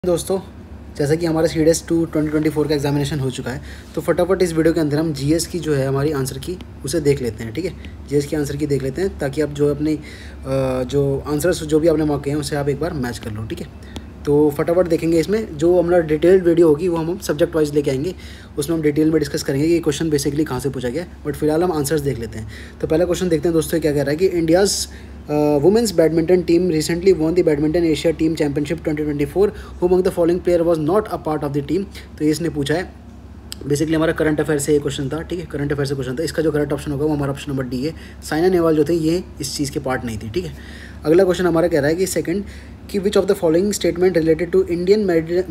दोस्तों, जैसा कि हमारा CDS 2 2024 का एग्जामिनेशन हो चुका है, तो फटाफट इस वीडियो के अंदर हम जीएस की जो है हमारी आंसर की उसे देख लेते हैं। ठीक है, जीएस की आंसर की देख लेते हैं ताकि आप जो अपनी जो आंसर्स जो भी आपने मार्क किए हैं उसे आप एक बार मैच कर लो। ठीक है, तो फटाफट देखेंगे। इसमें जो हमारा डिटेल्ड वीडियो होगी वो हम सब्जेक्ट वाइज लेके आएंगे, उसमें हम डिटेल में डिस्कस करेंगे कि ये क्वेश्चन बेसिकली कहाँ से पूछा गया। बट फिलहाल हम आंसर्स देख लेते हैं। तो पहला क्वेश्चन देखते हैं दोस्तों, क्या कह रहा है कि India's women's badminton team recently won the badminton Asia team championship 2024 who among the following player was not a part of the team. तो ये इसने पूछा है, बेसिकली हमारा करंट अफेयर से ये क्वेश्चन था। ठीक है, करंट अफेयर से क्वेश्चन था। इसका जो करेक्ट ऑप्शन होगा वो हमारा ऑप्शन नंबर डी है। साइना नेहवाल जो थे ये इस चीज़ के पार्ट नहीं थी। ठीक है, अगला क्वेश्चन हमारा कह रहा है कि सेकंड कि which of the following statement related to Indian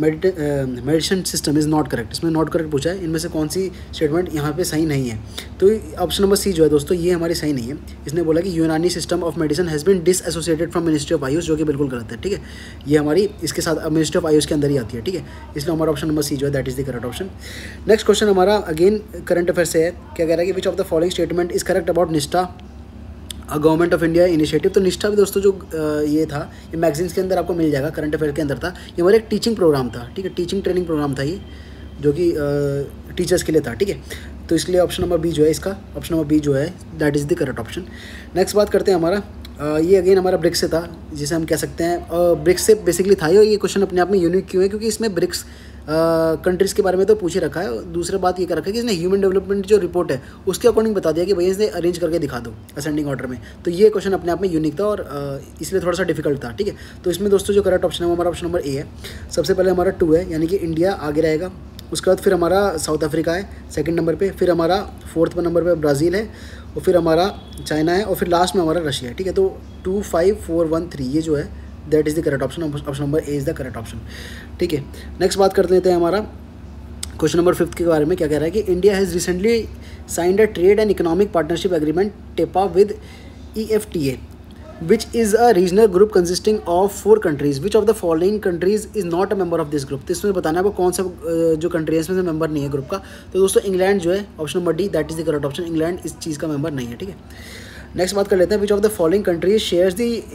medicine system is not correct. इसमें नॉट करेक्ट पूछा है, इनमें से कौन सी स्टेटमेंट यहाँ पे सही नहीं है। तो ऑप्शन नंबर सी जो है दोस्तों ये हमारी सही नहीं है। इसने बोला कि Unani system of medicine has been disassociated from ministry of Ayush, जो कि बिल्कुल गलत है। ठीक है, ये हमारी इसके साथ मिनिस्ट्री ऑफ आयुष के अंदर ही आती है। ठीक है, इसलिए हमारा ऑप्शन नंबर सी जो है that is the correct option. Next question हमारा अगेन करंट अफेयर से है। क्या कह रहा है कि which of the following statement is correct about Nishtha government of India initiative. तो निष्ठा भी दोस्तों जो ये था, ये मैगजीन्स के अंदर आपको मिल जाएगा, करंट अफेयर के अंदर था। ये हमारा एक टीचिंग प्रोग्राम था। ठीक है, टीचिंग ट्रेनिंग प्रोग्राम था ये, जो कि टीचर्स के लिए था। ठीक है, तो इसलिए ऑप्शन नंबर बी जो है इसका, ऑप्शन नंबर बी जो है that is the correct option. Next बात करते हैं हमारा ये अगेन हमारा ब्रिक्स से था, जिसे हम कह सकते हैं ब्रिक्स से बेसिकली था। ये क्वेश्चन अपने आप में यूनिक क्यों है, क्योंकि इसमें ब्रिक्स कंट्रीज़ के बारे में तो पूछ ही रखा है। दूसरी बात ये कर रखा है कि इसने ह्यूमन डेवलपमेंट जो रिपोर्ट है उसके अकॉर्डिंग बता दिया कि भैया इसने अरेंज करके दिखा दो असेंडिंग ऑर्डर में। तो ये क्वेश्चन अपने आप में यूनिक था और इसलिए थोड़ा सा डिफिकल्ट था। ठीक है, तो इसमें दोस्तों जो करेक्ट ऑप्शन है वो हमारा ऑप्शन नंबर ए है। सबसे पहले हमारा 2 है, यानी कि इंडिया आगे रहेगा। उसके बाद फिर हमारा साउथ अफ्रीका है सेकंड नंबर पे, फिर हमारा फोर्थ नंबर पे ब्राज़ील है, और फिर हमारा चाइना है, और फिर लास्ट में हमारा रशिया है। ठीक है, तो 2 5 4 1 3 ये जो है that is the correct option. Option number A is the correct option. ठीक है, नेक्स्ट बात कर लेते हैं हमारा क्वेश्चन नंबर 5 के बारे में। क्या कह रहा है कि India has recently signed a trade and economic partnership agreement TEPA with EFTA which is a regional group consisting of 4 countries. Which of the following countries is not a member of this group? तो इसमें बताना है वो कौन सा जो country है इसमें से मेंबर नहीं है ग्रुप का। तो दोस्तों इंग्लैंड जो है option number D that is the correct option. England इस चीज़ का मेंबर नहीं है। ठीक है, नेक्स्ट बात कर लेते हैं which of the following countries shares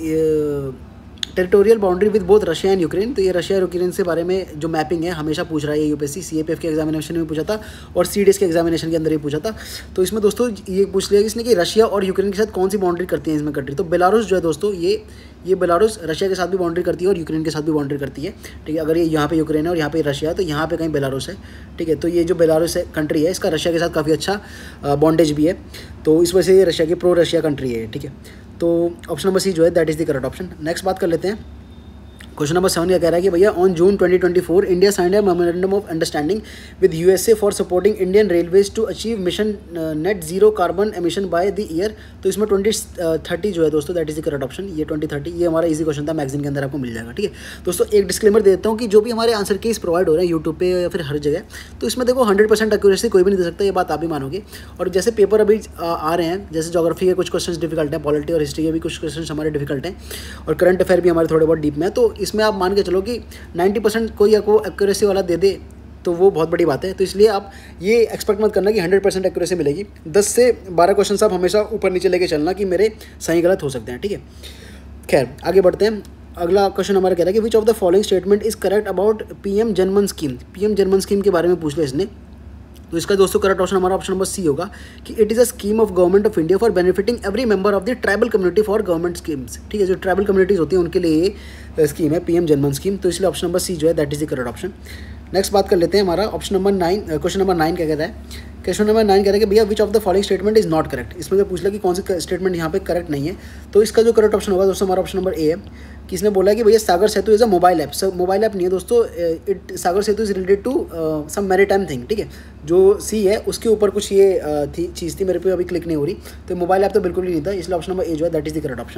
the territorial boundary with both Russia and Ukraine. तो ये रशिया और यूक्रेन से बारे में जो मैपिंग है हमेशा पूछ रहा है ये यूपीएससी। CAPF के एग्जामिनेशन में पूछा था और CDS के एग्जामिनेशन के अंदर ही पूछा था। तो इसमें दोस्तों ये पूछ लिया इसने कि रशिया और यूक्रेन के साथ कौन सी बाउंड्री करती है इसमें कंट्री। तो बेलारूस जो है दोस्तों ये बेलारूस रशिया के साथ भी बाउंड्री करती है और यूक्रेन के साथ भी बाउंड्री करती है। ठीक है, अगर ये यहाँ पे यूक्रेन है और यहाँ पे रशिया है तो यहाँ पे कहीं बेलारूस है। ठीक है, तो ये जो बेलारूस है कंट्री है इसका रशिया के साथ काफ़ी अच्छा बॉन्डेज भी है, तो इस वजह से ये रशिया की प्रो रशिया कंट्री है। ठीक है, तो ऑप्शन नंबर सी जो है that is the correct option. Next बात कर लेते हैं क्वेश्चन नंबर 7 क्या कह रहा है कि भैया on June 2024 India signed a memorandum of understanding with USA for supporting Indian railways to achieve mission net zero carbon emission by the year. तो इसमें 2030 जो है दोस्तों that is the correct option. ये 2030 ये हमारा इजी क्वेश्चन था, magazine के अंदर आपको मिल जाएगा। ठीक है दोस्तों, एक डिस्क्लेमर दे देता हूँ कि जो भी हमारे आंसर कीज प्रोवाइड हो रहे हैं यूट्यूब पे या फिर हर जगह, तो इसमें देखो 100% एक्यूरेसी कोई भी नहीं दे सकता, ये बात आप भी मानोगे। और जैसे पेपर अभी आ रहे हैं, जैसे ज्योग्राफी के कुछ क्वेश्चन डिफिकल्ट हैं, पॉलिटी और हिस्ट्री के भी कुछ क्वेश्चन हमारे डिफिकल्ट हैं, और करंट अफेयर भी हमारे थोड़े बहुत डीप में है। तो इसमें आप मान के चलो कि 90% कोई आपको एक्यूरेसी वाला दे दे तो वो बहुत बड़ी बात है। तो इसलिए आप ये एक्सपेक्ट मत करना कि 100% एक्यूरेसी मिलेगी। 10 से 12 क्वेश्चन आप हमेशा ऊपर नीचे लेके चलना कि मेरे सही गलत हो सकते हैं। ठीक है, खैर आगे बढ़ते हैं। अगला क्वेश्चन हमारा कह रहा है कि which of the following statement is correct about PM Janman scheme. PM Janman scheme के बारे में पूछ लिया इसने। तो इसका दोस्तों करेक्ट ऑप्शन हमारा ऑप्शन नंबर सी होगा कि it is a scheme of government of India for benefiting every member of the tribal community for government schemes. ठीक है, जो ट्राइबल कम्युनिटीज़ होती हैं उनके लिए ये स्कीम है PM जनमन स्कीम। तो इसलिए ऑप्शन नंबर सी जो है that is the correct option. Next बात कर लेते हैं हमारा ऑप्शन नंबर 9। क्वेश्चन नंबर 9 क्या कहता है, क्वेश्चन नंबर 9 कह रहा है कि भैया which of the following statement is not correct. इसमें तो पूछ लिया कि कौन सी स्टेटमेंट यहाँ पे करेक्ट नहीं है। तो इसका जो करेक्ट ऑप्शन होगा दोस्तों हमारा ऑप्शन नंबर ए है कि इसने बोला है कि भैया Sagar Setu is a mobile app. Mobile app नहीं है दोस्तों, Sagar Setu is related to some maritime thing. ठीक है, जो सी है उसके ऊपर कुछ ये चीज़ थी, मेरे पे अभी क्लिक नहीं हो रही। तो मोबाइल ऐप तो बिल्कुल ही नहीं था, इसलिए ऑप्शन नंबर ए जो है that is the correct option.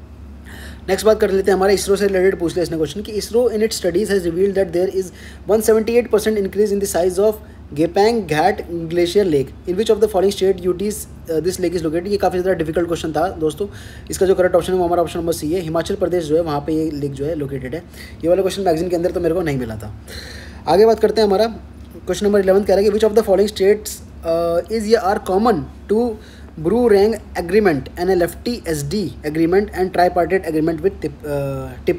Next बात कर लेते हैं हमारे इसरो से रिलेटेड पूछ लिया इसने क्वेश्चन कि ISRO in it studies has revealed that there is 178% increase in the size of Gepang Ghat glacier lake in which of the following state UTs this lake is located. ये काफ़ी ज़्यादा डिफिकल्ट क्वेश्चन था दोस्तों। इसका जो करेक्ट ऑप्शन है वो हमारा ऑप्शन नंबर सी है। हिमाचल प्रदेश जो है वहाँ पे ये लेक जो है लोकेटेड है। ये वाला क्वेश्चन मैगजीन के अंदर तो मेरे को नहीं मिला था। आगे बात करते हैं हमारा क्वेश्चन नंबर 11 कह रहा है कि which of the following states is या are common to Brue-Rang Agreement, NLFT-SD Agreement and Tripartite Agreement with TIPRA।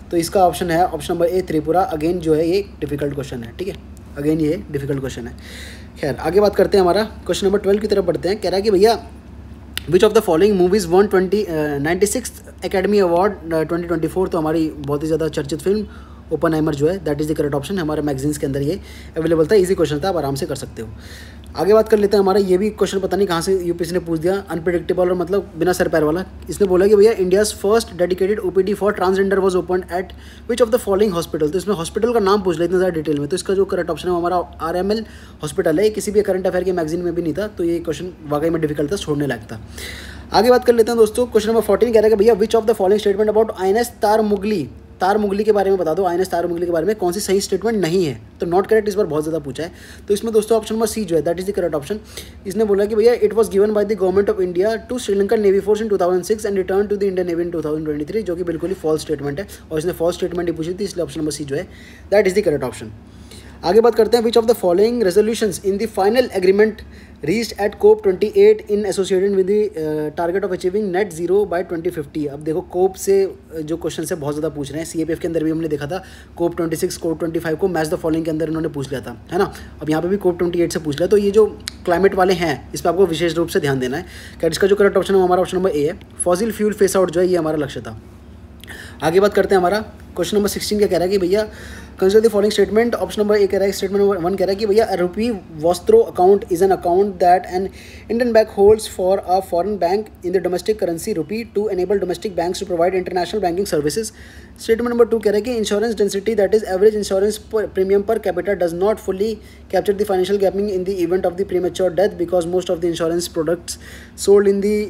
तो इसका ऑप्शन है option number A Tripura. Again जो है ये डिफिकल्ट क्वेश्चन है, ठीक है, अगेन ये डिफिकल्ट क्वेश्चन है। खैर आगे बात करते हैं, हमारा क्वेश्चन नंबर 12 की तरफ बढ़ते हैं। कह रहा है कि भैया which of the following movies won 96 academy award 2024। तो हमारी बहुत ही ज़्यादा चर्चित फिल्म ओपनहाइमर जो है that is the correct option. हमारे मैगजीन्स के अंदर ये अवेलेबल था, इजी क्वेश्चन था, आप आराम से कर सकते हो। आगे बात कर लेते हैं, हमारा ये भी क्वेश्चन पता नहीं कहाँ से यूपीएससी ने पूछ दिया, अनप्रेडिक्टेबल और मतलब बिना सर पैर वाला। इसने बोला कि भैया India's first dedicated OPD for transgender was open at which of the following hospital. तो इसमें हॉस्पिटल का नाम पूछ लिया इतना ज़्यादा डिटेल में, तो इसका जो करेक्ट ऑप्शन है हमारा RML हॉस्पिटल है। किसी भी करंट अफेयर के मैगजीन में भी नहीं था, तो ये क्वेश्चन वाकई में डिफिकल्ट था, छोड़ने लायक था। आगे बात कर लेते हैं दोस्तों, क्वेश्चन नंबर 14 कह रहा है कि भैया which of the following statement about INS Tarmugli के बारे में बता दो, INS तारमुगली के बारे में कौन सी सही स्टेटमेंट नहीं है। तो नॉट करेक्ट इस बार बहुत ज़्यादा पूछा है, तो इसमें दोस्तों ऑप्शन नंबर सी जो है that is the correct option. इसने बोला कि भैया it was given by the government of India to Sri Lankan navy force in 2006 and return to the Indian navy in 2023, जो कि बिल्कुल ही फॉल्स स्टेटमेंट है, और इसने फॉल्स स्टेटमेंट ही पूछी थी, इसलिए ऑप्शन नंबर सी जो है that is the correct option. आगे बात करते हैं, which of the following resolutions in the final agreement reached at COP 28 in associated with the target of achieving net zero by 2050। अब देखो COP से जो क्वेश्चन है बहुत ज़्यादा पूछ रहे हैं, CAPF के अंदर भी हमने देखा था COP 26 COP 25 को मैच द फॉलोइंग के अंदर इन्होंने पूछ लिया था, है ना। अब यहाँ पे भी COP 28 से पूछ लिया, तो ये जो क्लाइमेट वाले हैं इस पर आपको विशेष रूप से ध्यान देना है। क्या इसका जो करेक्ट ऑप्शन है हमारा ऑप्शन नंबर ए है, फॉसिल फ्यूल फेस आउट जो है ये हमारा लक्ष्य था। आगे बात करते हैं, हमारा क्वेश्चन नंबर 16 क्या कह रहा है कि भैया consider the following statement. Option number A कह रहा है, स्टेटमेंट नंबर 1 कह रहा है कि भैया rupee vostro account is an account that an Indian bank holds for a foreign bank in the domestic currency rupee to enable domestic banks to provide international banking services. Statement number 2 कह रहा है कि insurance density that is average insurance premium per capita does not fully capture the financial gapping in the event of the premature death because most of the insurance products sold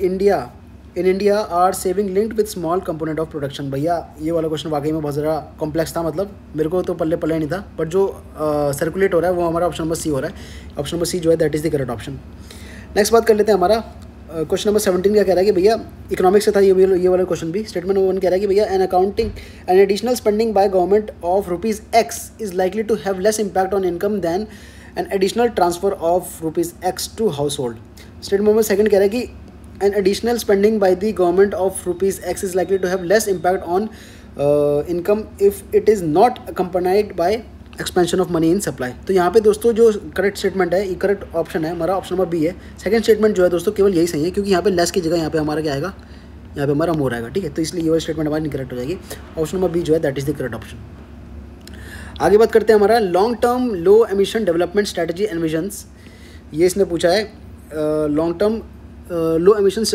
in India are saving linked with small component of production. भैया ये वाला question वाकई में बहुत ज़्यादा complex था, मतलब मेरे को तो पल्ले नहीं था, बट जो सर्कुलेट हो रहा है वो हमारा ऑप्शन नंबर सी हो रहा है। ऑप्शन नंबर सी जो है that is the correct option. Next बात कर लेते हैं, हमारा क्वेश्चन नंबर 17 क्या कह रहा है कि भैया इकोनॉमिक्स से था ये वाला क्वेश्चन भी। स्टेटमेंट नंबर 1 कह रहा है कि भैया an additional spending by government of ₹X is likely to have less impact on income than an additional transfer of ₹X to household. Statement number 2 कह रहा है कि an additional spending by the government of ₹X is likely to have less impact on income if it is not accompanied by expansion of money in supply। तो यहाँ पे दोस्तों जो correct statement है, करेक्ट ऑप्शन है हमारा option number B है। Second statement जो है दोस्तों केवल यही सही है, क्योंकि यहाँ पे लेस की जगह यहाँ पे हमारा क्या आएगा, यहाँ पे हमारा मोर आएगा, ठीक है। तो इसलिए ये वाली स्टेटमेंट हमारी इनकरेक्ट हो जाएगी, ऑप्शन नंबर बी जो है that is the correct option. आगे बात करते हैं, हमारा long term low emission development strategy envisions. ये इसने पूछा है long term low emissions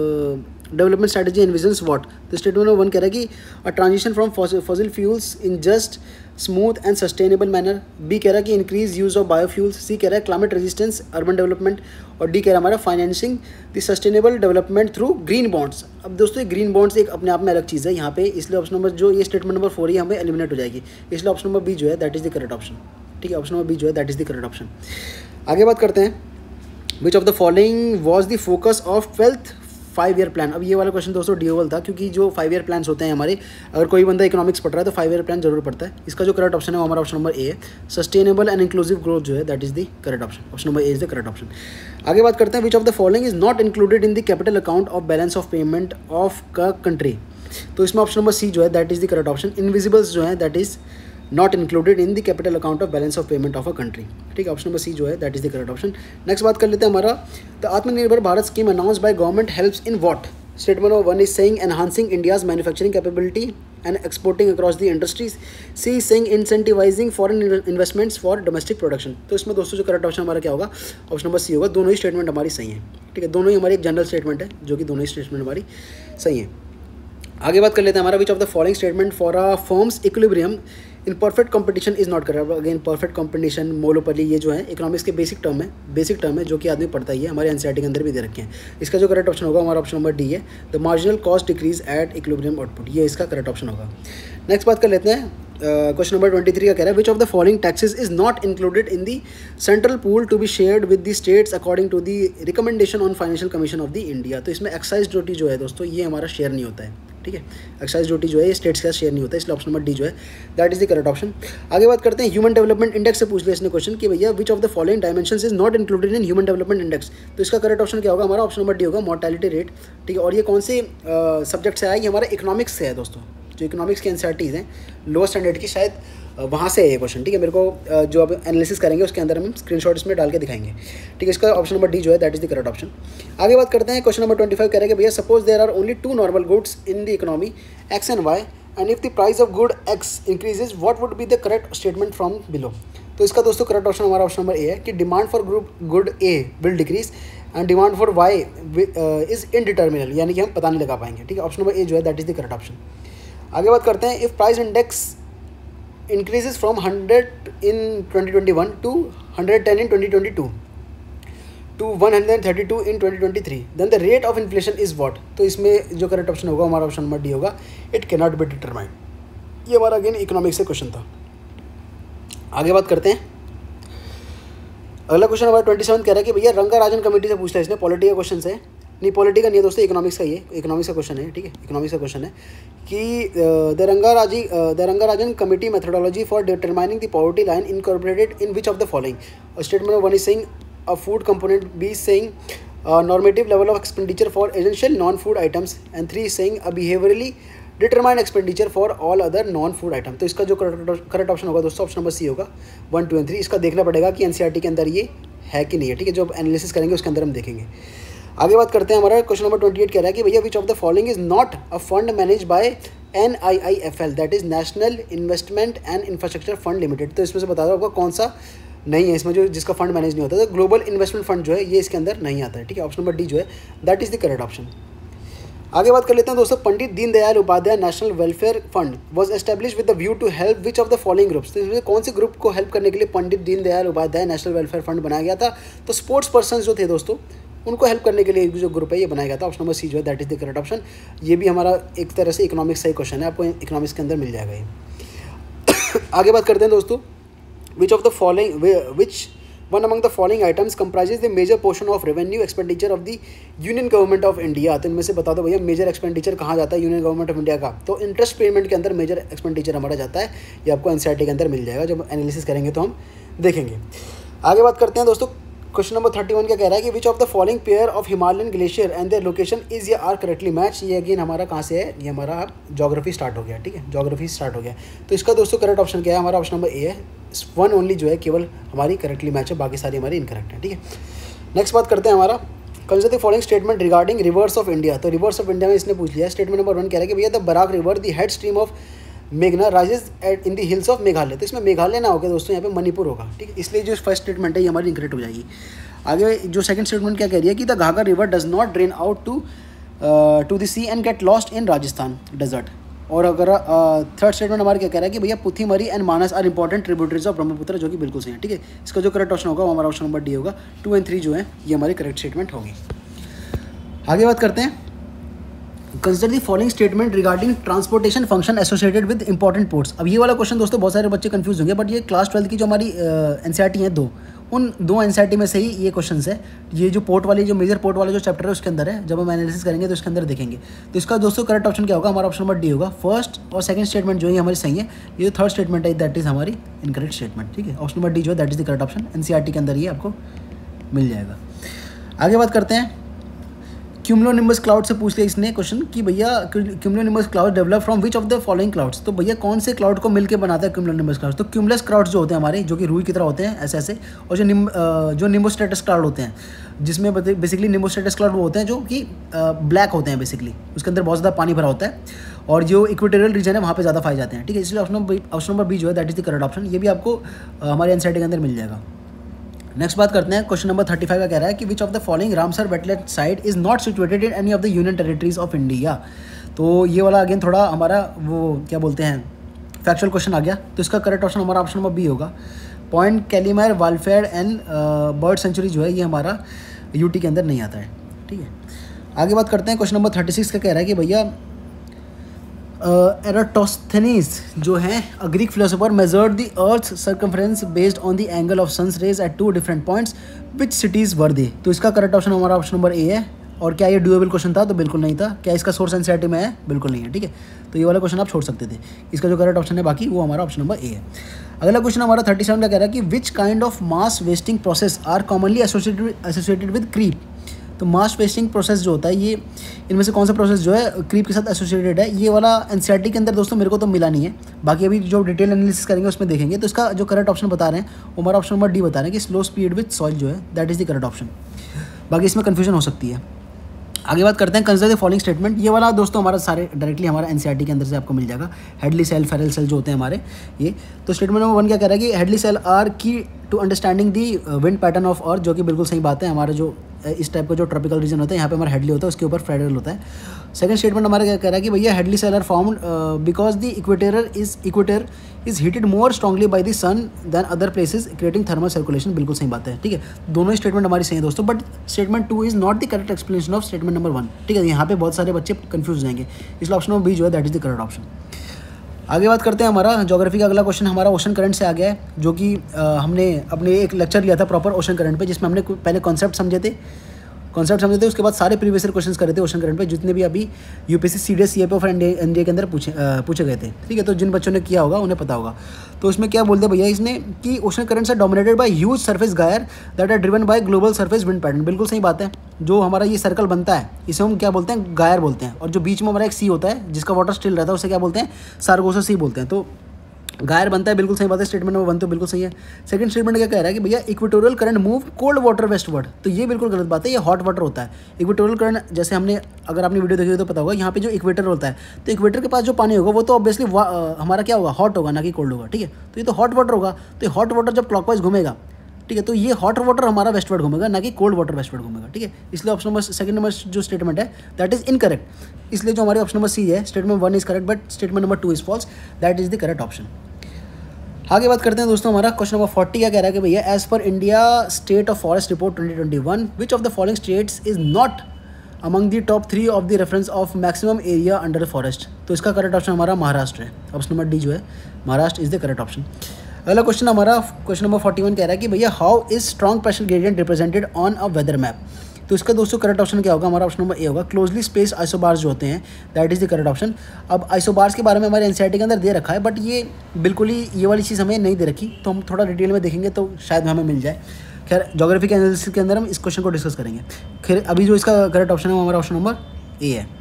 development strategy envisions what. तो स्टेटमेंट नंबर 1 कह रहा है कि a transition from fossil fuels in just smooth and sustainable manner. B कह रहा है कि increase use of biofuels. C कह रहा है क्लाइमेट रेजिस्टेंस अर्बन डेवलपमेंट, और डी कह रहा है हमारा financing the sustainable development through green bonds. अब दोस्तों ये ग्रीन बॉन्ड्स एक अपने आप में अलग चीज़ है यहाँ पे, इसलिए ऑप्शन नंबर जो ये स्टेटमेंट नंबर 4 यहाँ पे एलिमिनेट हो जाएगी, इसलिए ऑप्शन नंबर बी जो है that is the correct option, ठीक है। ऑप्शन नंबर बी जो है that is the correct option. आगे बात करते हैं, which of the following was the focus of 12th 5-year plan. अब ये वाला क्वेश्चन दोस्तों ड्यूअल था, क्योंकि जो 5-year प्लान्स होते हैं हमारे, अगर कोई बंदा इकोनॉमिक्स पढ़ रहा है तो 5-year प्लान जरूर पढ़ता है। इसका जो करेक्ट ऑप्शन है वो हमारा ऑप्शन नंबर ए है, सस्टेनेबल एंड इंक्लूसिव ग्रोथ जो है that is the correct option, option number A is the correct option. आगे बात करते हैं, which of the following is not included in the capital account of balance of payment of country. तो इसमें option number C जो है that is the correct option. Invisibles जो है that is not included in the capital account of balance of payment of a country, ठीक है। Option number C जो है that is the correct option. Next बात कर लेते हैं, हमारा the Atmanirbhar Bharat scheme announce by government helps in what. Statement number 1 is saying enhancing India's manufacturing capability and exporting across the industries. C is saying incentivizing foreign investments for domestic production. तो इसमें दोस्तों जो correct option हमारा क्या होगा, option number C होगा। दोनों ही statement हमारी सही है, ठीक है। दोनों ही हमारी एक जनरल स्टेटमेंट है, जो कि दोनों ही स्टेटमेंट हमारी सही है। आगे बात कर लेते हैं, हमारा which of the following statement for a firm's equilibrium in perfect competition is not correct. Again perfect competition, monopoly, ये जो है इकोनॉमिक्स के बेसिक टर्म है जो कि आदमी पढ़ता ही है, हमारे एनसीईआरटी के अंदर भी दे रखे हैं। इसका जो करेक्ट ऑप्शन होगा हमारा ऑप्शन नंबर डी है, the marginal cost decrease at equilibrium output, ये इसका करेक्ट ऑप्शन होगा। नेक्स्ट बात कर लेते हैं, क्वेश्चन नंबर 23 का कह रहा है, which of the following taxes is not included in the central pool to be shared with the states according to the recommendation on financial commission of the India. तो इसमें एक्साइज ड्यूटी जो है दोस्तों ये हमारा शेयर नहीं होता है, ठीक है। एक्साइज ड्यूटी जो है ये स्टेट्स का शेयर नहीं होता है, इसलिए ऑप्शन नंबर डी जो है that is the correct option. आगे बात करते हैं, ह्यूमन डेवलपमेंट इंडेक्स से पूछ लिया इसने क्वेश्चन कि भैया which of the following dimensions is not included in human development index. तो इसका करेक्ट ऑप्शन क्या होगा, हमारा ऑप्शन नंबर डी होगा, मोर्टेलिटी रेट, ठीक है। और ये कौन से सब्जेक्ट से आया, ये हमारा इकोनॉमिक्स से है दोस्तों, जो इकोनॉमिक्स के एनसीईआरटीज़ हैं लो स्टैंडर्ड की, शायद वहाँ से है ये क्वेश्चन, ठीक है। मेरे को जो अब एनालिसिस करेंगे उसके अंदर हम स्क्रीनशॉट इसमें डाल के दिखाएंगे, ठीक है। इसका ऑप्शन नंबर डी जो है that is the correct option. आगे बात करते हैं क्वेश्चन नंबर 25 कह रहे हैं कि भैया suppose there are only 2 normal goods in the economy X and Y and if the price of good X increases what would be the correct statement from below. तो इसका दोस्तों करेक्ट ऑप्शन हमारा option number A है कि demand for group good A will decrease and demand for Y is indeterminate, यानी कि हम पता नहीं लगा पाएंगे, ठीक है। ऑप्शन नंबर ए जो है that is the correct option. आगे बात करते हैं if price index increases from 100 in 2021 to 110 in 2022 to 132 in 2023 then the rate of inflation is what। तो इसमें जो करेक्ट ऑप्शन होगा हमारा ऑप्शन नंबर डी होगा, it can not be determined. ये हमारा अगेन इकोनॉमिक्स से क्वेश्चन था। आगे बात करते हैं, अगला क्वेश्चन हमारा 27 कह रहा है कि भैया रंगा राजन कमेटी से पूछता है इसने, पॉलिटी का क्वेश्चन है, नहीं पॉलिटी का नहीं है दोस्तों, इकोनॉमिक्स का, ये इकोनॉमिक्स का क्वेश्चन है, ठीक है। इकोनॉमिक्स का क्वेश्चन है कि the Ranga Rajan committee methodology for determining the poverty line incorporated in which of the following. Statement number 1 is saying a food component, B is saying normative level of expenditure for essential non food items and 3 is saying a behaviourally determined expenditure for all other non food item. तो इसका जो correct option होगा दोस्तों option number C होगा 1, 2 and 3। इसका देखना पड़ेगा कि एनसीईआरटी के अंदर ये है कि नहीं है, ठीक है। जो एनालिसिस करेंगे उसके अंदर हम देखेंगे। आगे बात करते हैं, हमारा क्वेश्चन नंबर 28 कह रहा है कि भैया which of the following is not a fund manage by NIIFL that is national investment and infrastructure fund limited. तो इसमें से बता दो आपका कौन सा नहीं है इसमें, जो जिसका फंड मैनेज नहीं होता। तो ग्लोबल इन्वेस्टमेंट फंड जो है ये इसके अंदर नहीं आता है, ठीक है। ऑप्शन नंबर डी जो है that is the correct option. आगे बात कर लेते हैं दोस्तों, Pandit Deendayal Upadhyaya national welfare fund was establish with the view to help which of the following groups. तो इसमें कौन से ग्रुप को हेल्प करने के लिए Pandit Deendayal Upadhyaya national welfare fund बनाया गया था। तो स्पोर्ट्स पर्सन जो थे दोस्तों उनको हेल्प करने के लिए जो ग्रुप है ये बनाया गया था। ऑप्शन नंबर सी जो है that is the correct option. ये भी हमारा एक तरह से इकोनॉमिक्स का ही क्वेश्चन है, आपको इकोनॉमिक्स के अंदर मिल जाएगा ये। आगे बात करते हैं दोस्तों, which of the following which one among the following items comprises the major portion of revenue expenditure of the union government of India. तो इनमें से बता दो भैया मेजर एक्सपेंडिचर कहाँ जाता है यूनियन गवर्नमेंट ऑफ इंडिया का। तो इंटरेस्ट पेमेंट के अंदर मेजर एक्सपेंडिचर हमारा जाता है, ये आपको एनसीईआरटी के अंदर मिल जाएगा, जब एनालिसिस करेंगे तो हम देखेंगे। आगे बात करते हैं दोस्तों, क्वेश्चन नंबर 31 क्या कह रहा है कि which of the following pair of Himalayan glacier and their location is या आर करेक्टली मैच। ये अगेन हमारा कहाँ से है, ये हमारा ज्योग्राफी स्टार्ट हो गया, ठीक है, ज्योग्राफी स्टार्ट हो गया। तो इसका दोस्तों करेक्ट ऑप्शन क्या है, हमारा ऑप्शन नंबर ए है, 1 ओनली जो है केवल हमारी करेक्टली मैच है, बाकी सारी हमारी इनकरेक्ट है, ठीक है। नेक्स्ट बात करते हैं हमारा consider the following statement regarding rivers of India. तो रिवर्स ऑफ इंडिया में इसने पूछ लिया। स्टेटमेंट नंबर 1 कह रहा है कि भैया the Barak river the head stream of मेघना rises at in the hills of Meghalaya. तो इसमें मेघालय ना होगा दोस्तों, यहाँ पे मणिपुर होगा, ठीक है। इसलिए जो फर्स्ट स्टेटमेंट है ये हमारी इनकरेक्ट हो जाएगी। आगे जो सेकंड स्टेटमेंट क्या कह रही है कि the Ghaggar river does not drain out to the sea and get lost in Rajasthan desert. और अगर थर्ड स्टेटमेंट हमारा क्या कह रहा है कि भैया Puthimari and Manas are important tributaries of Brahmaputra, जो कि बिल्कुल सही है, ठीक है। इसका जो करेक्ट ऑप्शन होगा वो हमारा ऑप्शन नंबर डी होगा। 2 एंड 3 जो है ये हमारी करेक्ट स्टेटमेंट होगी। आगे बात करते हैं, consider the following statement regarding transportation function associated with important ports. अब ये वाला क्वेश्चन दोस्तों बहुत सारे बच्चे कंफ्यूज होंगे, बट ये क्लास 12 की जो हमारी एनसीईआरटी है उन दो एनसीईआरटी में से ही ये क्वेश्चन है। ये जो पोर्ट वाली जो मेजर पोर्ट वाला जो चैप्टर है उसके अंदर है, जब हम एनालिसिस करेंगे तो उसके अंदर देखेंगे। तो इसका दोस्तों करेक्ट ऑप्शन क्या होगा, हमारा ऑप्शन नंबर डी होगा। फर्स्ट और सेकंड स्टेटमेंट जो है हमारी सही है, ये जो थर्ड स्टेटमेंट है दैट इज हमारी इनकरेक्ट स्टेटमेंट, ठीक है। ऑप्शन नंबर डी जो है that is the correct option, NCERT के अंदर ये आपको मिल जाएगा। आगे बात करते हैं, क्यूमुलोनिम्बस क्लाउड से पूछ लिया इसने क्वेश्चन कि भैया cumulonimbus cloud develop from which of the following clouds. तो भैया कौन से क्लाउड को मिलकर बनाता है क्यूमुलोनिम्बस क्लाउड्स। तो क्यूमुलस क्लाउड्स जो होते हैं हमारे, जो कि रूई की तरह होते हैं ऐसे ऐसे, और जो निम्बोस्ट्रेटस क्लाउड होते हैं, जिसमें बेसिकली निम्बोस्ट्रेटस क्लाउड वो होते हैं जो कि ब्लैक होते हैं, बेसिकली उसके अंदर बहुत ज़्यादा पानी भरा होता है, और जो इक्वेटोरियल रीजन है वहाँ पे ज़्यादा पाए जाते हैं, ठीक है। इसलिए ऑप्शन नंबर बी जो है that is the correct option. ये भी आपको हमारे एनसीईआरटी के अंदर मिल जाएगा। नेक्स्ट बात करते हैं, क्वेश्चन नंबर 35 का कह रहा है कि which of the following Ramsar wetland site is not situated in any of the union territories of India. तो ये वाला अगेन थोड़ा हमारा वो क्या बोलते हैं फैक्चुअल क्वेश्चन आ गया। तो इसका करेक्ट ऑप्शन हमारा ऑप्शन नंबर बी होगा। Point Calimere wildlife and bird sanctuary जो है ये हमारा यूटी के अंदर नहीं आता है, ठीक है। आगे बात करते हैं, क्वेश्चन नंबर 36 का कह रहा है कि भैया एराटोस्थेनीज जो है a Greek philosopher measured the earth circumference based on the angle of sun's rays at 2 different points, which cities were they. तो इसका करेक्ट ऑप्शन हमारा ऑप्शन नंबर ए है। और क्या ये ड्यूएबल क्वेश्चन था, तो बिल्कुल नहीं था। क्या इसका सोर्स एनसीईआरटी में है, बिल्कुल नहीं है, ठीक है। तो ये वाला क्वेश्चन आप छोड़ सकते थे। इसका जो करेक्ट ऑप्शन है बाकी वो हमारा ऑप्शन नंबर ए है। अगला क्वेश्चन हमारा 37 का कह रहा है कि which kind of mass wasting process are commonly associated with creep. तो मास वेस्टिंग प्रोसेस जो होता है ये इनमें से कौन सा प्रोसेस जो है क्रीप के साथ एसोसिएटेड है, ये वाला एनसीईआरटी के अंदर दोस्तों मेरे को तो मिला नहीं है, बाकी अभी जो डिटेल एनालिसिस करेंगे उसमें देखेंगे। तो इसका जो करेक्ट ऑप्शन बता रहे हैं वो हमारा ऑप्शन नंबर डी बता रहे हैं कि स्लो स्पीड विथ सॉइल जो है that is the correct option. बाकी इसमें कन्फ्यूजन हो सकती है। आगे बात करते हैं कंसिडर द फॉलोइंग स्टेटमेंट। ये वाला दोस्तों हमारा सारे डायरेक्टली हमारा एनसीईआरटी के अंदर से आपको मिल जाएगा। हेडली सेल, फेरल सेल जो होते हैं हमारे ये। तो स्टेटमेंट नंबर 1 क्या कह रहा है कि Hadley cell are key to understanding the wind pattern of earth, जो कि बिल्कुल सही बात है। हमारा जो इस टाइप का जो ट्रॉपिकल रीजन होता है यहाँ पे हमारा हेडली होता है, उसके ऊपर फेडरल होता है। सेकंड स्टेटमेंट हमारा क्या कह रहा है कि भैया Hadley cell are found because the equator is heated more strongly by the sun than other places creating thermal circulation. बिल्कुल सही बात है, ठीक है। दोनों स्टेटमेंट हमारी सही है दोस्तों, but statement 2 is not the correct explanation of statement number 1, ठीक है। यहाँ पे बहुत सारे बच्चे कंफ्यूज हो जाएंगे, इसलिए ऑप्शन नंबर बी जो है that is the correct option. आगे बात करते हैं हमारा ज्योग्राफी का अगला क्वेश्चन हमारा ओशन करंट से आ गया है, जो कि हमने अपने एक लेक्चर लिया था प्रॉपर ओशन करंट पे, जिसमें हमने पहले कॉन्सेप्ट समझे थे, उसके बाद सारे प्रीवियस ईयर क्वेश्चंस करे थे ओशन करंट पे, जितने भी अभी यूपीएससी सीडीएस सीएपी और एनडीए के अंदर पूछे गए थे, ठीक है। तो जिन बच्चों ने किया होगा उन्हें पता होगा। तो इसमें क्या बोलते हैं भैया इसने कि ocean currents are dominated by huge surface gyre that are driven by global surface wind pattern. बिल्कुल सही बात है। जो हमारा ये सर्कल बनता है इसे हम क्या बोलते हैं, गायर बोलते हैं। और जो बीच में हमारा एक सी होता है जिसका वाटर स्टिल रहता है उसे क्या बोलते हैं, सारगोसा सी बोलते हैं। तो गायर बनता है, बिल्कुल सही बात है। स्टेटमेंट नंबर 1 तो बिल्कुल सही है। सेकंड स्टेटमेंट क्या कह रहा है कि भैया equatorial current move cold water westward, तो ये बिल्कुल गलत बात है। ये हॉट वाटर होता है। इक्वेटोरियल करंट जैसे हमने, अगर आपने वीडियो देखी हो तो पता होगा, यहाँ पे जो इक्वेटर होता है तो इक्वेटर के पास जो पानी होगा वो तो ऑब्वियसली हमारा क्या होगा, हॉट होगा, ना कि कोल्ड होगा, ठीक है। तो ये तो हॉट वाटर होगा। तो ये हॉट वाटर जब क्लॉकवाइज घूमेगा, ठीक है, तो ये हॉट वाटर हमारा वेस्टवर्ड घूमेगा, ना कि कोल्ड वाटर वेस्टवर्ड घूमेगा, ठीक है। इसलिए ऑप्शन नंबर सेकंड नंबर जो स्टेटमेंट है दैट इज इनकरेक्ट। इसलिए जो हमारे ऑप्शन नंबर सी है, statement 1 is correct but statement number 2 is false, that is the correct option. आगे बात करते हैं दोस्तों हमारा क्वेश्चन नंबर 40 क्या कह रहा है कि भैया as per India state of forest report 2021 which of the following states is not among the top 3 of the reference of maximum area under forest. तो इसका करेक्ट ऑप्शन हमारा महाराष्ट्र है। ऑप्शन नंबर डी जो है Maharashtra is the correct option. अगला question हमारा question number 41 कह रहा है कि भैया how is strong pressure gradient represented on a weather map. तो इसका दोस्तों करेक्ट ऑप्शन क्या होगा, हमारा ऑप्शन नंबर ए होगा। क्लोजली स्पेस आइसोबार्स जो होते हैं that is the correct option. अब आइसोबार्स के बारे में हमारे एनसीईआरटी के अंदर दे रखा है, बट ये बिल्कुल ही ये वाली चीज़ हमें नहीं दे रखी, तो हम थोड़ा डिटेल में देखेंगे तो शायद हमें मिल जाए। खैर ज्योग्राफी के एनालिसिस के अंदर हम इस क्वेश्चन को डिस्कस करेंगे। खैर अभी जो इसका करेक्ट ऑप्शन है वो हमारा ऑप्शन नंबर ए है।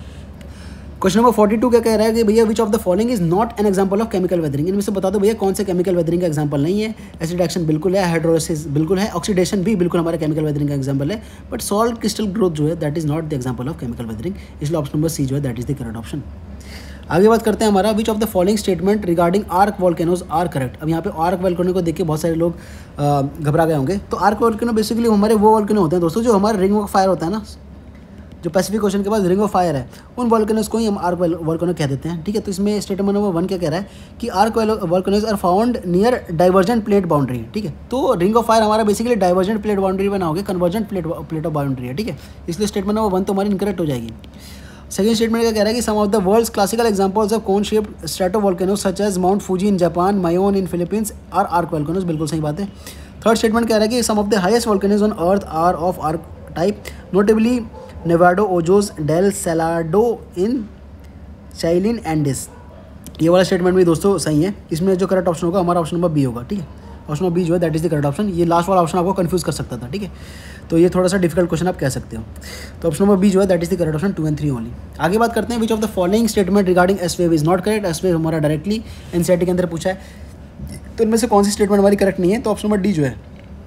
क्वेश्चन नंबर 42 क्या कह रहा है कि भैया which of the following is not an example of chemical weathering. इनमें से बता दो भैया कौन से केमिकल वेदरिंग का एग्जांपल नहीं है। एसिड एक्शन बिल्कुल है, हाइड्रोलिसिस बिल्कुल है, ऑक्सीडेशन भी बिल्कुल हमारे केमिकल वेदरिंग का एग्जांपल है, बट सॉल्ट क्रिस्टल ग्रोथ जो है that is not the example of chemical weathering. इसलिए ऑप्शन नंबर सी जो है that is the correct option. आगे बात करते हैं हमारा which of the following statement regarding arc volcanoes are correct. अब यहाँ पे आर्क वॉल्केनो को देख के बहुत सारे लोग घबरा गए होंगे। तो आर्क वॉल्केनो बेसिकली हमारे वो वॉल्केनो होते हैं दोस्तों जो हमारे रिंग ऑफ फायर होता है ना, जो पैसिफिक ओशन के बाद रिंग ऑफ फायर है, उन वॉल्केनोज को ही हम आर्क वॉल्केनो कह देते हैं, ठीक है। तो इसमें स्टेटमेंट नंबर 1 क्या कह रहा है कि arc volcanoes are found near divergent plate boundary, ठीक है। तो रिंग ऑफ फायर हमारा बेसिकली डाइवर्जेंट प्लेट बाउंड्री बना होगा, कन्वर्जेंट प्लेट ऑफ बाउंड्री है, ठीक है। इसलिए स्टेटमेंट नंबर 1 तो हमारी इनकरेक्ट हो जाएगी। सेकंड स्टेटमेंट क्या कह रहा है कि some of the world's classical examples of cone shaped stratovolcanoes such as Mount Fuji in Japan, Mayon in Philippines are arc volcanoes. बिल्कुल सही बात है। थर्ड स्टेटमेंट कह रहा है कि some of the highest volcanoes on earth are of arc type, notably Nevado, Ojos, del Salado in Chilean Andes. ये वाला स्टेटमेंट भी दोस्तों सही है। इसमें जो करेक्ट ऑप्शन होगा हमारा ऑप्शन नंबर बी होगा, ठीक है। ऑप्शन नंबर बी जो है that is the correct option. ये लास्ट वाला ऑप्शन आपको कंफ्यूज कर सकता था, ठीक है। तो ये थोड़ा सा डिफिकल्ट क्वेश्चन आप कह सकते हो। तो ऑप्शन नंबर बी जो है that is the correct option 2 and 3 only. आगे बात करते हैं which of the following statement regarding S wave is not correct. S wave हमारा डायरेक्टली एनसीईआरटी के अंदर पूछा है, तो इनमें से कौन सी स्टेटमेंट हमारी करेक्ट नहीं है। तो ऑप्शन नंबर डी जो है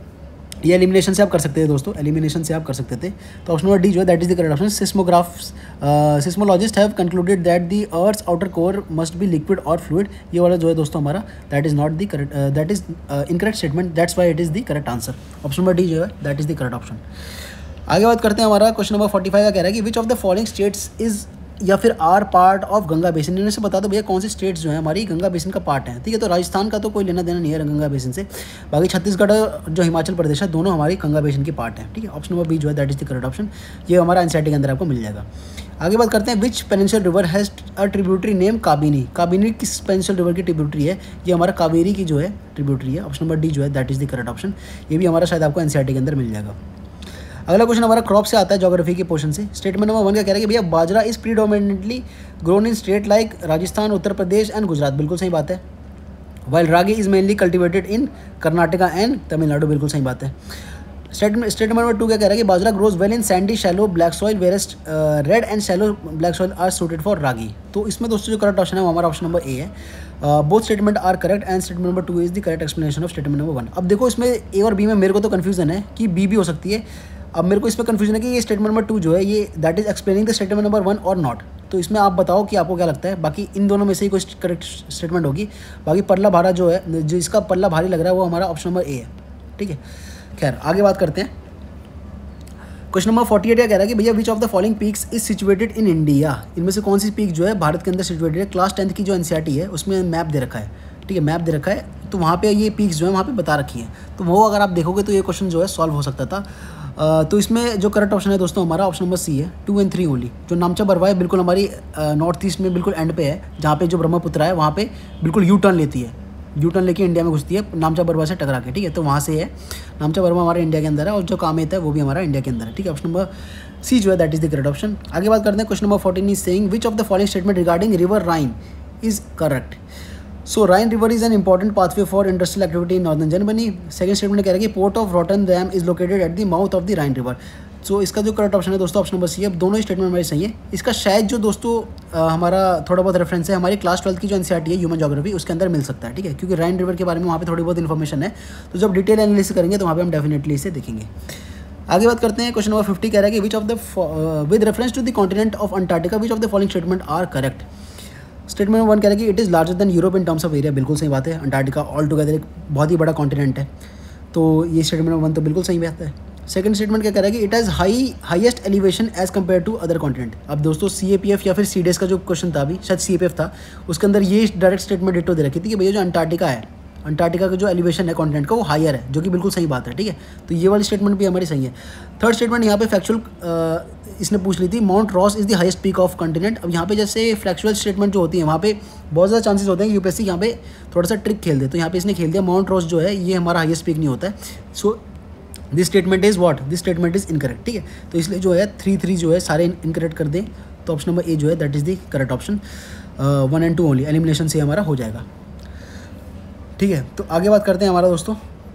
ये एलिमिनेशन से आप कर सकते थे दोस्तों, एलिमिनेशन से आप कर सकते थे। तो ऑप्शन नंबर डी जो है that is the correct option. Seismologist have concluded that the earth's outer core must be liquid और फ्लूइड। ये वाला जो है दोस्तों हमारा that is not the correct, that is incorrect statement, that's why it is the correct answer. Option number D जो है that is the correct option. आगे बात करते हैं हमारा क्वेश्चन नंबर 45 का कह रहा है कि which of the following states is या फिर are part of Ganga basin. इनमें से बता दो भैया कौन से स्टेट्स जो है हमारी गंगा बेसिन का पार्ट है, ठीक है। तो राजस्थान का तो कोई लेना देना नहीं है गंगा बेसिन से, बाकी छत्तीसगढ़ जो हिमाचल प्रदेश है दोनों हमारी गंगा बेसिन की पार्ट है, ठीक है। ऑप्शन नंबर बी जो है that is the correct option. ये हमारा एनसीईआरटी के अंदर आपको मिल जाएगा। आगे बात करते हैं which peninsular river has a tributary name Kabini. Kabini किस पेनिनसुलर रिवर की ट्रिब्यूटरी है, ये हमारा कावेरी की जो है ट्रिब्यूटरी है। ऑप्शन नंबर डी जो है that is the correct option. ये भी हमारा शायद आपको एनसीईआरटी के अंदर मिल जाएगा। अगला क्वेश्चन हमारा क्रॉप से आता है ज्योग्राफी के पोर्शन से। स्टेटमेंट नंबर 1 का कह रहा है कि भैया bajra is predominantly grown in state like Rajasthan, Uttar Pradesh and Gujarat. बिल्कुल सही बात है। While ragi is mainly cultivated in Karnataka and Tamil Nadu. बिल्कुल सही बात है। स्टेटमेंट नंबर 2 क्या कह रहा है कि bajra grows well in sandy shallow black soil whereas red and shallow black soil are suited for ragi. तो इसमें दोस्तों जो करेक्ट ऑप्शन है वो हमारा ऑप्शन नंबर ए है। Both statement are correct and statement number 2 is the correct explanation of statement number 1। अब देखो इसमें ए और बी में मेरे को तो कन्फ्यूजन है कि बी भी हो सकती है। अब मेरे को इसमें कन्फ्यूजन है कि ये स्टेटमेंट नंबर 2 जो है ये that is explaining the statement number 1 और नॉट। तो इसमें आप बताओ कि आपको क्या लगता है। बाकी इन दोनों में से ही कोई करेक्ट स्टेटमेंट होगी। बाकी पल्ला भारा जो है, जो इसका पल्ला भारी लग रहा है वो हमारा ऑप्शन नंबर ए है। ठीक है, खैर आगे बात करते हैं। क्वेश्चन नंबर 48 क्या कह रहा है कि भैया which of the following peaks is situated in India. इनमें से कौन सी पीक जो है भारत के अंदर सिचुएटेड है। क्लास 10th की जो एनसीईआरटी है उसमें मैप दे रखा है। ठीक है, मैप दे रखा है, तो वहाँ पे ये पीक्स जो है वहाँ पे बता रखी है। तो वो अगर आप देखोगे तो ये क्वेश्चन जो है सॉल्व हो सकता था। तो इसमें जो करेक्ट ऑप्शन है दोस्तों हमारा ऑप्शन नंबर सी है, 2 and 3 ओनली। जो नामचा बरवा है बिल्कुल हमारी नॉर्थ ईस्ट में बिल्कुल एंड पे है, जहाँ पे जो ब्रह्मपुत्र है वहाँ पे बिल्कुल यू टर्न लेती है, यू टर्न लेके इंडिया में घुसती है नामचा बरवा से टकरा के। ठीक है, तो वहाँ से है नामचा बरवा हमारे इंडिया के अंदर है और जो कामेत है वो भी हमारा इंडिया के अंदर है। ठीक है, ऑप्शन नंबर सी जो है that is the correct option. आगे बात करते हैं। Question number 14 is saying which of the following statement regarding river Rhine is correct. So Rhine river is an important pathway for industrial activity in northern Germany. Second statement कह रहा है कि port of Rotterdam is located at the mouth of the Rhine river. So इसका जो correct option है दोस्तों option number C है। दोनों ही स्टेटमेंट हमारे सही है। इसका शायद जो दोस्तों हमारा थोड़ा बहुत रेफरेंस है हमारी क्लास 12th की जो एनसीईआरटी है ह्यूमन ज्योग्राफी उसके अंदर मिल सकता है। ठीक है, क्योंकि राइन रिवर के बारे में वहाँ पे थोड़ी बहुत इन्फॉर्मेशन है। तो जब डिटेल एनालिसिस करेंगे तो वहाँ पे हम डेफिनेटली इसे देखेंगे। आगे बात करते हैं। क्वेश्चन नंबर 50 कह रहा है कि which of the with reference to the continent of Antarctica which of the following statement are correct. Statement 1 कह रहा है कि it is larger than Europe in terms of area. बिल्कुल सही बात है, अंटार्कटिका ऑल टुगेदर एक बहुत ही बड़ा कॉन्टिनेंट है। तो ये स्टेटमेंट 1 तो बिल्कुल सही बात है। सेकंड स्टेटमेंट क्या कह रहा है कि it has highest elevation as compare to other continent. अब दोस्तों CAPF या फिर CDS का जो क्वेश्चन था अभी शायद CAPF था, उसके अंदर ये डायरेक्ट स्टेटमेंट डिटो दे रखी थी कि भैया जो अंटार्कटिका है, अंटार्कटिका का जो एलिवेशन है कॉन्टिनेंट का वो हायर है, जो कि बिल्कुल सही बात है। ठीक है, तो ये वाली स्टेटमेंट भी हमारी सही है। थर्ड स्टेटमेंट यहाँ पे फैक्चुअल इसने पूछ ली थी mount Ross is the highest peak of continent. अब यहाँ पे जैसे फ्लैक्चुअल स्टेटमेंट जो होती है वहाँ पे बहुत ज़्यादा चांसेस होते हैं कि यूपीएससी यहाँ पे थोड़ा सा ट्रिक खेल दे। तो यहाँ पे इसने खेल दिया माउंट रॉस जो है ये हमारा हाईएस्ट पीक नहीं होता है। So this statement is what, this statement is incorrect. ठीक है, तो इसलिए जो है 3 जो है सारे इनकरेक्ट कर दें। तो ऑप्शन नंबर ए जो है that is the correct option. 1 and 2 only elimination से हमारा हो जाएगा। ठीक है, तो आगे बात करते हैं हमारा दोस्तों।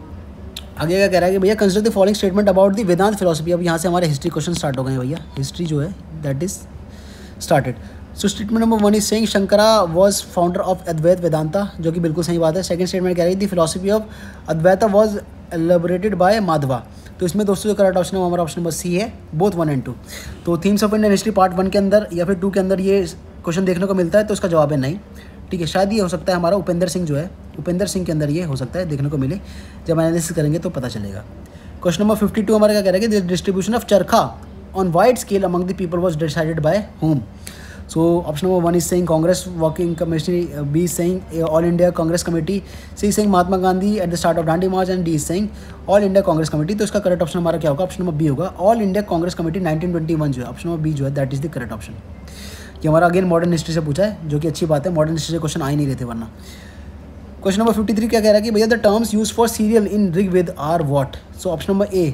आगे क्या कह रहा है कि भैया consider the following statement about the Vedanta philosophy. अब यहाँ से हमारे हिस्ट्री क्वेश्चन स्टार्ट हो गए हैं भैया। हिस्ट्री जो है that is started. So statement number 1 is saying Shankara was founder of Advaita Vedanta, जो कि बिल्कुल सही बात है। सेकंड स्टेटमेंट कह रही है the philosophy of Advaita was elaborated by Madhva. तो इसमें दोस्तों जो करेक्ट ऑप्शन है हमारा ऑप्शन नंबर सी है, बोथ 1 and 2। तो themes of Indian history part 1 के अंदर या फिर 2 के अंदर ये क्वेश्चन देखने को मिलता है, तो इसका जवाब है नहीं। ठीक है, शायद ये हो सकता है हमारा उपेंद्र सिंह जो है, उपेंद्र सिंह के अंदर ये हो सकता है देखने को मिले। जब एनालिसिस करेंगे तो पता चलेगा। क्वेश्चन नंबर 52 हमारा क्या कह रहा है कि the distribution of charkha on wide scale among the people was decided by home. So option number 1 is saying Congress working committee, B is saying all India Congress committee, C is saying Mahatma Gandhi at the start of Dandi march and D is saying all India Congress committee. तो इसका correct option हमारा क्या होगा, option number B होगा, all India Congress committee 1921 जो है option number B जो है that is the correct option. ये हमारा अगेन मॉडर्न हिस्ट्री से पूछा है, जो कि अच्छी बात है, मॉडर्न हिस्ट्री से क्वेश्चन आ ही नहीं रहते वरना। क्वेश्चन नंबर 53 क्या कह रहा है कि भैया the terms use for cereal in Rigveda are what. So option number A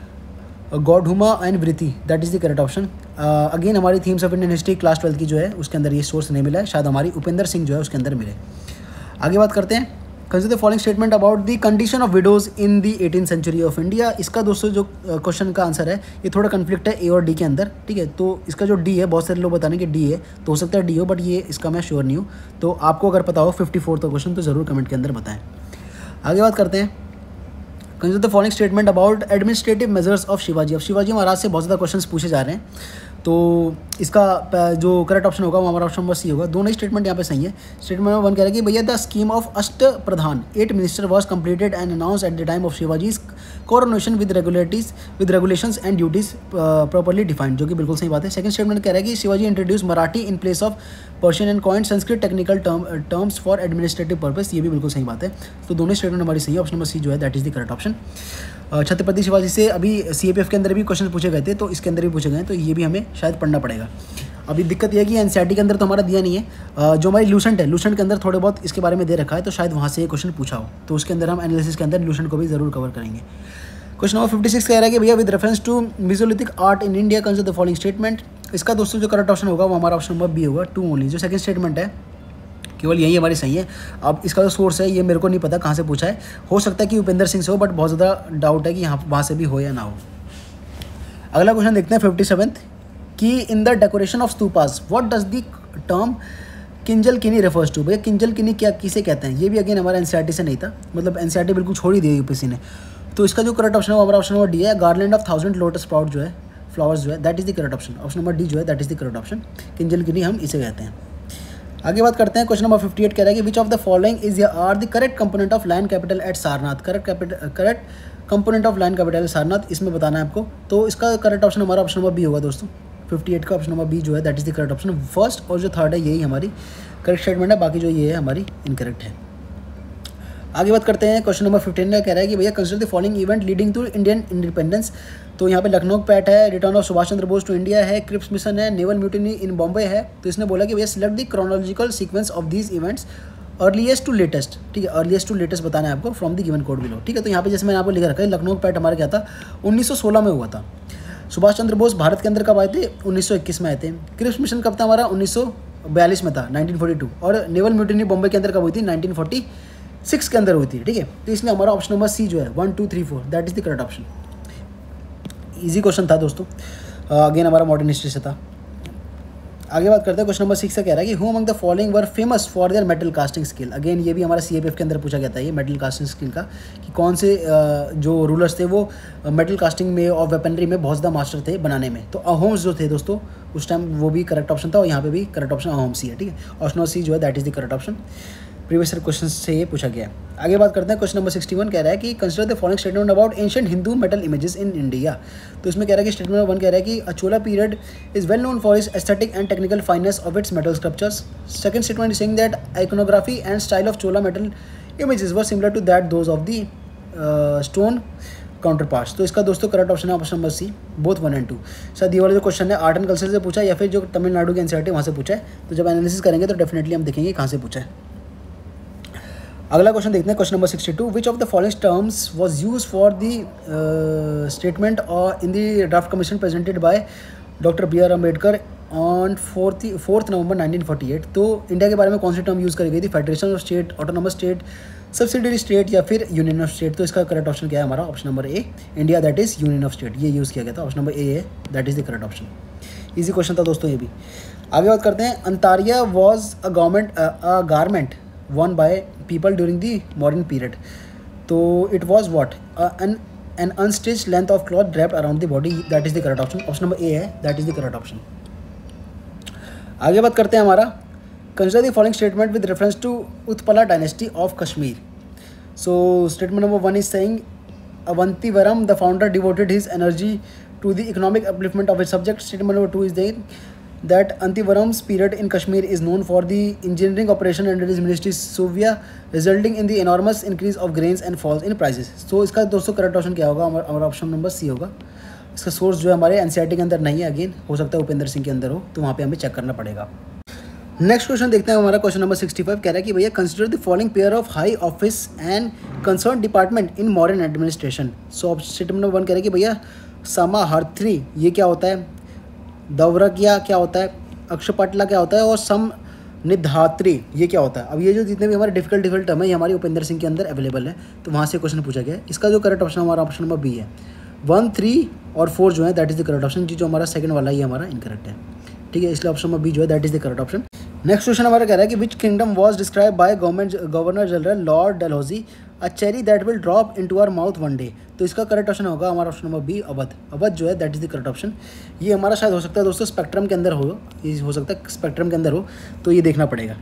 godhuma and vrihi that is the correct option. Again हमारी themes of Indian history class 12 की जो है उसके अंदर ये सोर्स नहीं मिला है, शायद हमारी उपेंद्र सिंह जो है उसके अंदर मिले। आगे बात करते हैं। Consider the following statement about the condition of widows in the 18th century of India. इसका दोस्तों जो क्वेश्चन का आंसर है ये थोड़ा कन्फ्लिक्ट है ए और डी के अंदर। ठीक है, तो इसका जो डी है बहुत सारे लोग बताने कि डी है, तो हो सकता है डी हो, बट ये इसका मैं श्योर नहीं हूँ। तो आपको अगर पता हो 54 क्वेश्चन तो ज़रूर कमेंट के अंदर बताएं। आगे बात करते हैं। Consider the following statement about administrative measures of Shivaji. अब शिवाजी महाराज से बहुत ज़्यादा क्वेश्चन पूछे जा रहे हैं, तो इसका जो करेक्ट ऑप्शन होगा वो हमारा ऑप्शन नंबर सी होगा। दोनों ही स्टेटमेंट यहाँ पे सही है। स्टेटमेंट नंबर 1 कह रहा है कि भैया the scheme of Ashta Pradhan 8 minister was completed and announce at the time of Shivaji's coronation with regulations and duties properly defined, जो कि बिल्कुल सही बात है। सेकंड स्टेटमेंट कह रहा है कि Shivaji introduce Marathi in place of Persian and coined Sanskrit technical terms for administrative purpose, ये भी बिल्कुल सही बात है। तो दोनों स्टेटमेंट हमारी सही है, ऑप्शन नंबर सी जो है that is the correct option. Chhatrapati Shivaji से अभी CAPF के अंदर भी क्वेश्चन पूछे गए थे, तो इसके अंदर भी पूछे गए हैं, तो ये भी हमें शायद पढ़ना पड़ेगा। अभी दिक्कत यह है कि NCERT के अंदर तो हमारा दिया नहीं है, जो हमारी लूसेंट है, लूसेंट के अंदर थोड़े बहुत इसके बारे में दे रखा है, तो शायद वहाँ से ये क्वेश्चन पूछा हो, तो उसके अंदर हम एनालिसिस के अंदर लूसेंट को भी ज़रूर कवर करेंगे। क्वेश्चन नंबर 56 कह रहा है कि भैया with reference to mesolithic art in India consider the following statement. इसका दोस्तों जो करेक्ट ऑप्शन होगा वो हमारा ऑप्शन नंबर बी होगा, 2 ओनली। जो सेकंड स्टेटमेंट है केवल यही हमारी सही है। अब इसका जो सोर्स है ये मेरे को नहीं पता कहाँ से पूछा है, हो सकता है कि उपेंद्र सिंह से हो, बट बहुत ज़्यादा डाउट है कि यहाँ वहाँ से भी हो या ना हो। अगला क्वेश्चन देखते हैं 57th कि in the decoration of stupas what does the term kinjal kini refers to. भैया किंजल किनी क्या किसे कहते हैं, ये भी अगेन हमारा एनसीईआरटी से नहीं था, मतलब एनसीईआरटी बिल्कुल छोड़ ही दिया यूपीएससी ने। तो इसका जो करेक्ट ऑप्शन है वो हमारा ऑप्शन नंबर डी है, गार्लैंड ऑफ 1000 लोटस स्प्राउट जो है फ्लावर्स जो है that is the correct option. Option number D जो है that is the correct option, kinjal kini हम इसे कहते हैं। आगे बात करते हैं, क्वेश्चन नंबर 58 कह रहा है कि which of the following is are the correct component of land capital at Sarnath. Correct component of land capital Sarnath, इसमें बताना है आपको। तो इसका करेक्ट ऑप्शन हमारा ऑप्शन नंबर बी होगा दोस्तों, 58 का ऑप्शन नंबर बी जो है that is the correct option. First और जो थर्ड है यही हमारी करेक्ट स्टेटमेंट है, बाकी जो ये है हमारी इनकरेक्ट है। आगे बात करते हैं, क्वेश्चन नंबर 15 का कह रहा है कि भैया consider the following event leading to Indian independence. तो यहाँ पे लखनऊ पैट है, return of Subhash Chandra Bose to India है, क्रिप्स मिशन है, नेवल म्यूटिनी इन बॉम्बे है। तो इसने बोला कि भैया select the chronological sequence of these events earliest to latest. ठीक है, अर्लीस्ट टू लेटेस्ट बताना है आपको from the given code below. ठीक है, तो यहाँ पे जैसे मैंने आपको लिख रखा है लखनऊ पैट हमारा क्या था 1916 में हुआ था। सुभाष चंद्र बोस भारत के अंदर कब आए थे 1921 में आए थे। क्रिप्स मिशन कब था हमारा 1942 में था 1942। और नेवल म्यूटिनी बॉम्बे के अंदर कब हुई थी 1946 के अंदर हुई थी। ठीक है, तो इसलिए हमारा ऑप्शन नंबर सी जो है 1 2 3 4 that is the correct option. Easy question था दोस्तों, अगेन हमारा मॉडर्न हिस्ट्री से था। आगे बात करते हैं, क्वेश्चन नंबर 6 का कह रहा है कि who among the following were famous for their metal casting skill. Again ये भी हमारा सीएपीएफ के अंदर पूछा गया था ये मेटल कास्टिंग स्किल का, कि कौन से जो रूलर्स थे वो मेटल कास्टिंग में और वेपनरी में बहुत ज़्यादा मास्टर थे बनाने में। तो अहोम्स जो थे दोस्तों उस टाइम वो भी करेक्ट ऑप्शन था, और यहाँ पे भी करेक्ट ऑप्शन अहोम्स ही है। ठीक है, ऑप्शन सी जो है that is the correct option, previous question से ये पूछा गया है। आगे बात करते हैं, क्वेश्चन नंबर 61 कह रहा है कि consider the following statement about ancient Hindu metal images in India. तो इसमें कह रहा है कि स्टेटमेंट नंबर 1 कह रहा है कि अचोला period is well known for its aesthetic and technical finance of its metal sculptures. Second statement is saying that iconography and style of Chola metal images were similar to that those of the stone counter parts. तो इसका दोस्तों correct option है option number सी, both 1 और 2। शायद ये वाला जो question है आर्ट एंड कल्चर से पूछा है या फिर जो तमिलनाडु के एनसीईआरटी वहाँ से पूछा है। तो जब एनालिसिस करेंगे तो डेफिनेटली हम देखेंगे कहाँ से पूछा है। अगला क्वेश्चन देखते हैं, question number 62 which of the following terms was used for the statement in the draft commission presented by doctor B R Ambedkar on 4 November 1948। तो इंडिया के बारे में कौन सी टर्म यूज़ करी गई थी, federation of state, autonomous state, subsidiary state या फिर यूनियन ऑफ स्टेट। तो इसका करेक्ट ऑप्शन क्या है हमारा option number A, India that is union of state, ये यूज़ किया गया था। ऑप्शन नंबर ए है that is the correct option. Easy question था दोस्तों ये भी। आगे बात करते हैं, antariya was a garment worn by people during the modern period. तो it was what an unstitched length of cloth draped around the body, that is the correct option. Option number A है that is the correct option. आगे बात करते हैं हमारा, consider the following statement with reference to Utpala dynasty of Kashmir. So statement number 1 is saying Avantivaram the founder devoted his energy to the economic upliftment of his subject. Statement number 2 is saying that Antivaram's period in Kashmir is known for the engineering operation under his ministry Suvia, resulting in the enormous increase of grains and falls in prices. So इसका दोस्तों correct option क्या होगा, हमारा option number C होगा। इसका source जो है हमारे एनसीईआरटी के अंदर नहीं है, अगेन हो सकता है उपेंद्र सिंह के अंदर हो, तो वहाँ पे हमें चेक करना पड़ेगा। नेक्स्ट क्वेश्चन देखते हैं, हमारा क्वेश्चन नंबर 65 कह रहा है कि भैया consider the following pair of high office and concern department in modern administration. So statement number 1 कह रहा है कि भैया समाहर्थी ये क्या होता है, दौरकिया क्या होता है, अक्षपटला क्या होता है, और समनिधात्री ये क्या होता है। अब ये जो जितने भी हमारे डिफिकल्ट टर्म है ये हमारी उपेंद्र सिंह के अंदर अवेलेबल है, तो वहाँ से क्वेश्चन पूछा गया है। इसका जो करेक्ट ऑप्शन हमारा ऑप्शन नंबर बी है। 1 3 और 4 जो है that is the correct option, जो हमारा सेकंड वाला ये हमारा इनकरेक्ट है। ठीक है, इसलिए ऑप्शन नंबर बी जो है that is the correct option. Next question हमारा कह रहा है कि which kingdom was describe by governor general lord Dalhousie a cherry that will drop into our mouth one day. तो इसका करेक्ट ऑप्शन होगा हमारा option number B, Awadh. Awadh जो है that is the correct option. ये हमारा शायद हो सकता है दोस्तों स्पेक्ट्रम के अंदर हो, ये हो सकता है स्पेक्ट्रम के अंदर हो, तो ये देखना पड़ेगा।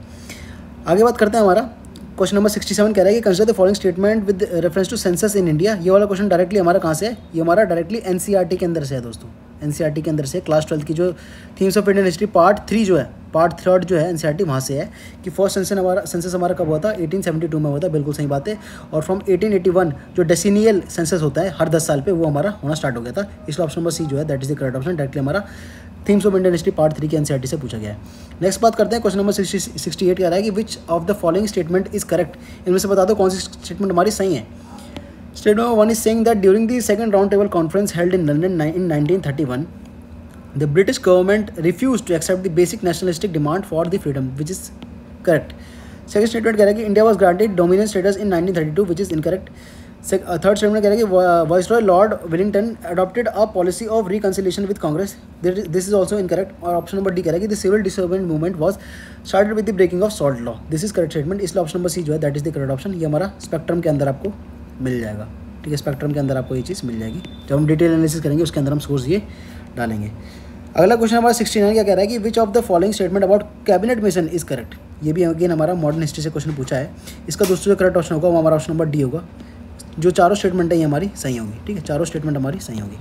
आगे बात करते हैं, हमारा क्वेश्चन नंबर 67 कह रहा है कि consider the following statement with reference to census in India. ये वाला क्वेश्चन डायरेक्टली हमारा कहाँ से है, ये हमारा डायरेक्टली एनसीईआरटी के अंदर से है दोस्तों। एनसीईआरटी के अंदर से क्लास 12 की जो themes of Indian history part 3 जो है, पार्ट 3 जो है एनसीईआरटी वहाँ से है कि फर्स्ट सेंसस हमारा कब हुआ था 1872 में हुआ था, बिल्कुल सही बात है। और फ्रॉम 1881 जो डेसिनियल सेंसस होता है हर 10 साल पे, वो हमारा होना स्टार्ट हो गया था। इसलिए ऑप्शन नंबर सी जो है that is the correct option, directly हमारा themes of Indian history part 3 के एनसीईआरटी से पूछा गया है। नेक्स्ट बात करते हैं, क्वेश्चन नंबर 68 कह रहा है कि which of the following statement is correct. इनमें से बता दो कौन सी स्टेटमेंट हमारी सही है। Statement number 1 is saying that during the second round table conference held in London in 1931 the British government refused to accept the basic nationalistic demand for the freedom, which is correct. Second statement कह रहा है कि India was granted dominion status in 1932 which is incorrect. Third statement कह रहा है कि viceroy lord Willingdon adopted a policy of reconciliation with Congress, this is also incorrect. और option number D कह रहा है कि the civil disobedience movement was started with the breaking of salt law, this is correct statement. इसलिए option number C जो है that is the correct option. ये हमारा स्पेक्ट्रम के अंदर आपको मिल जाएगा, ठीक है, स्पेक्ट्रम के अंदर आपको ये चीज़ मिल जाएगी। जब हम डिटेल एनालिसिस करेंगे उसके अंदर हम सोर्स ये डालेंगे। अगला क्वेश्चन हमारा 69 क्या कह रहा है कि which of the following statement about cabinet mission is correct. ये भी अगेन हमारा मॉडर्न हिस्ट्री से क्वेश्चन पूछा है। इसका दोस्तों जो करेक्ट ऑप्शन होगा वो हमारा ऑप्शन नंबर डी होगा। जो चारों स्टेटमेंट है ये हमारी सही होंगी, ठीक है, चारों स्टेटमेंट हमारी सही होंगी।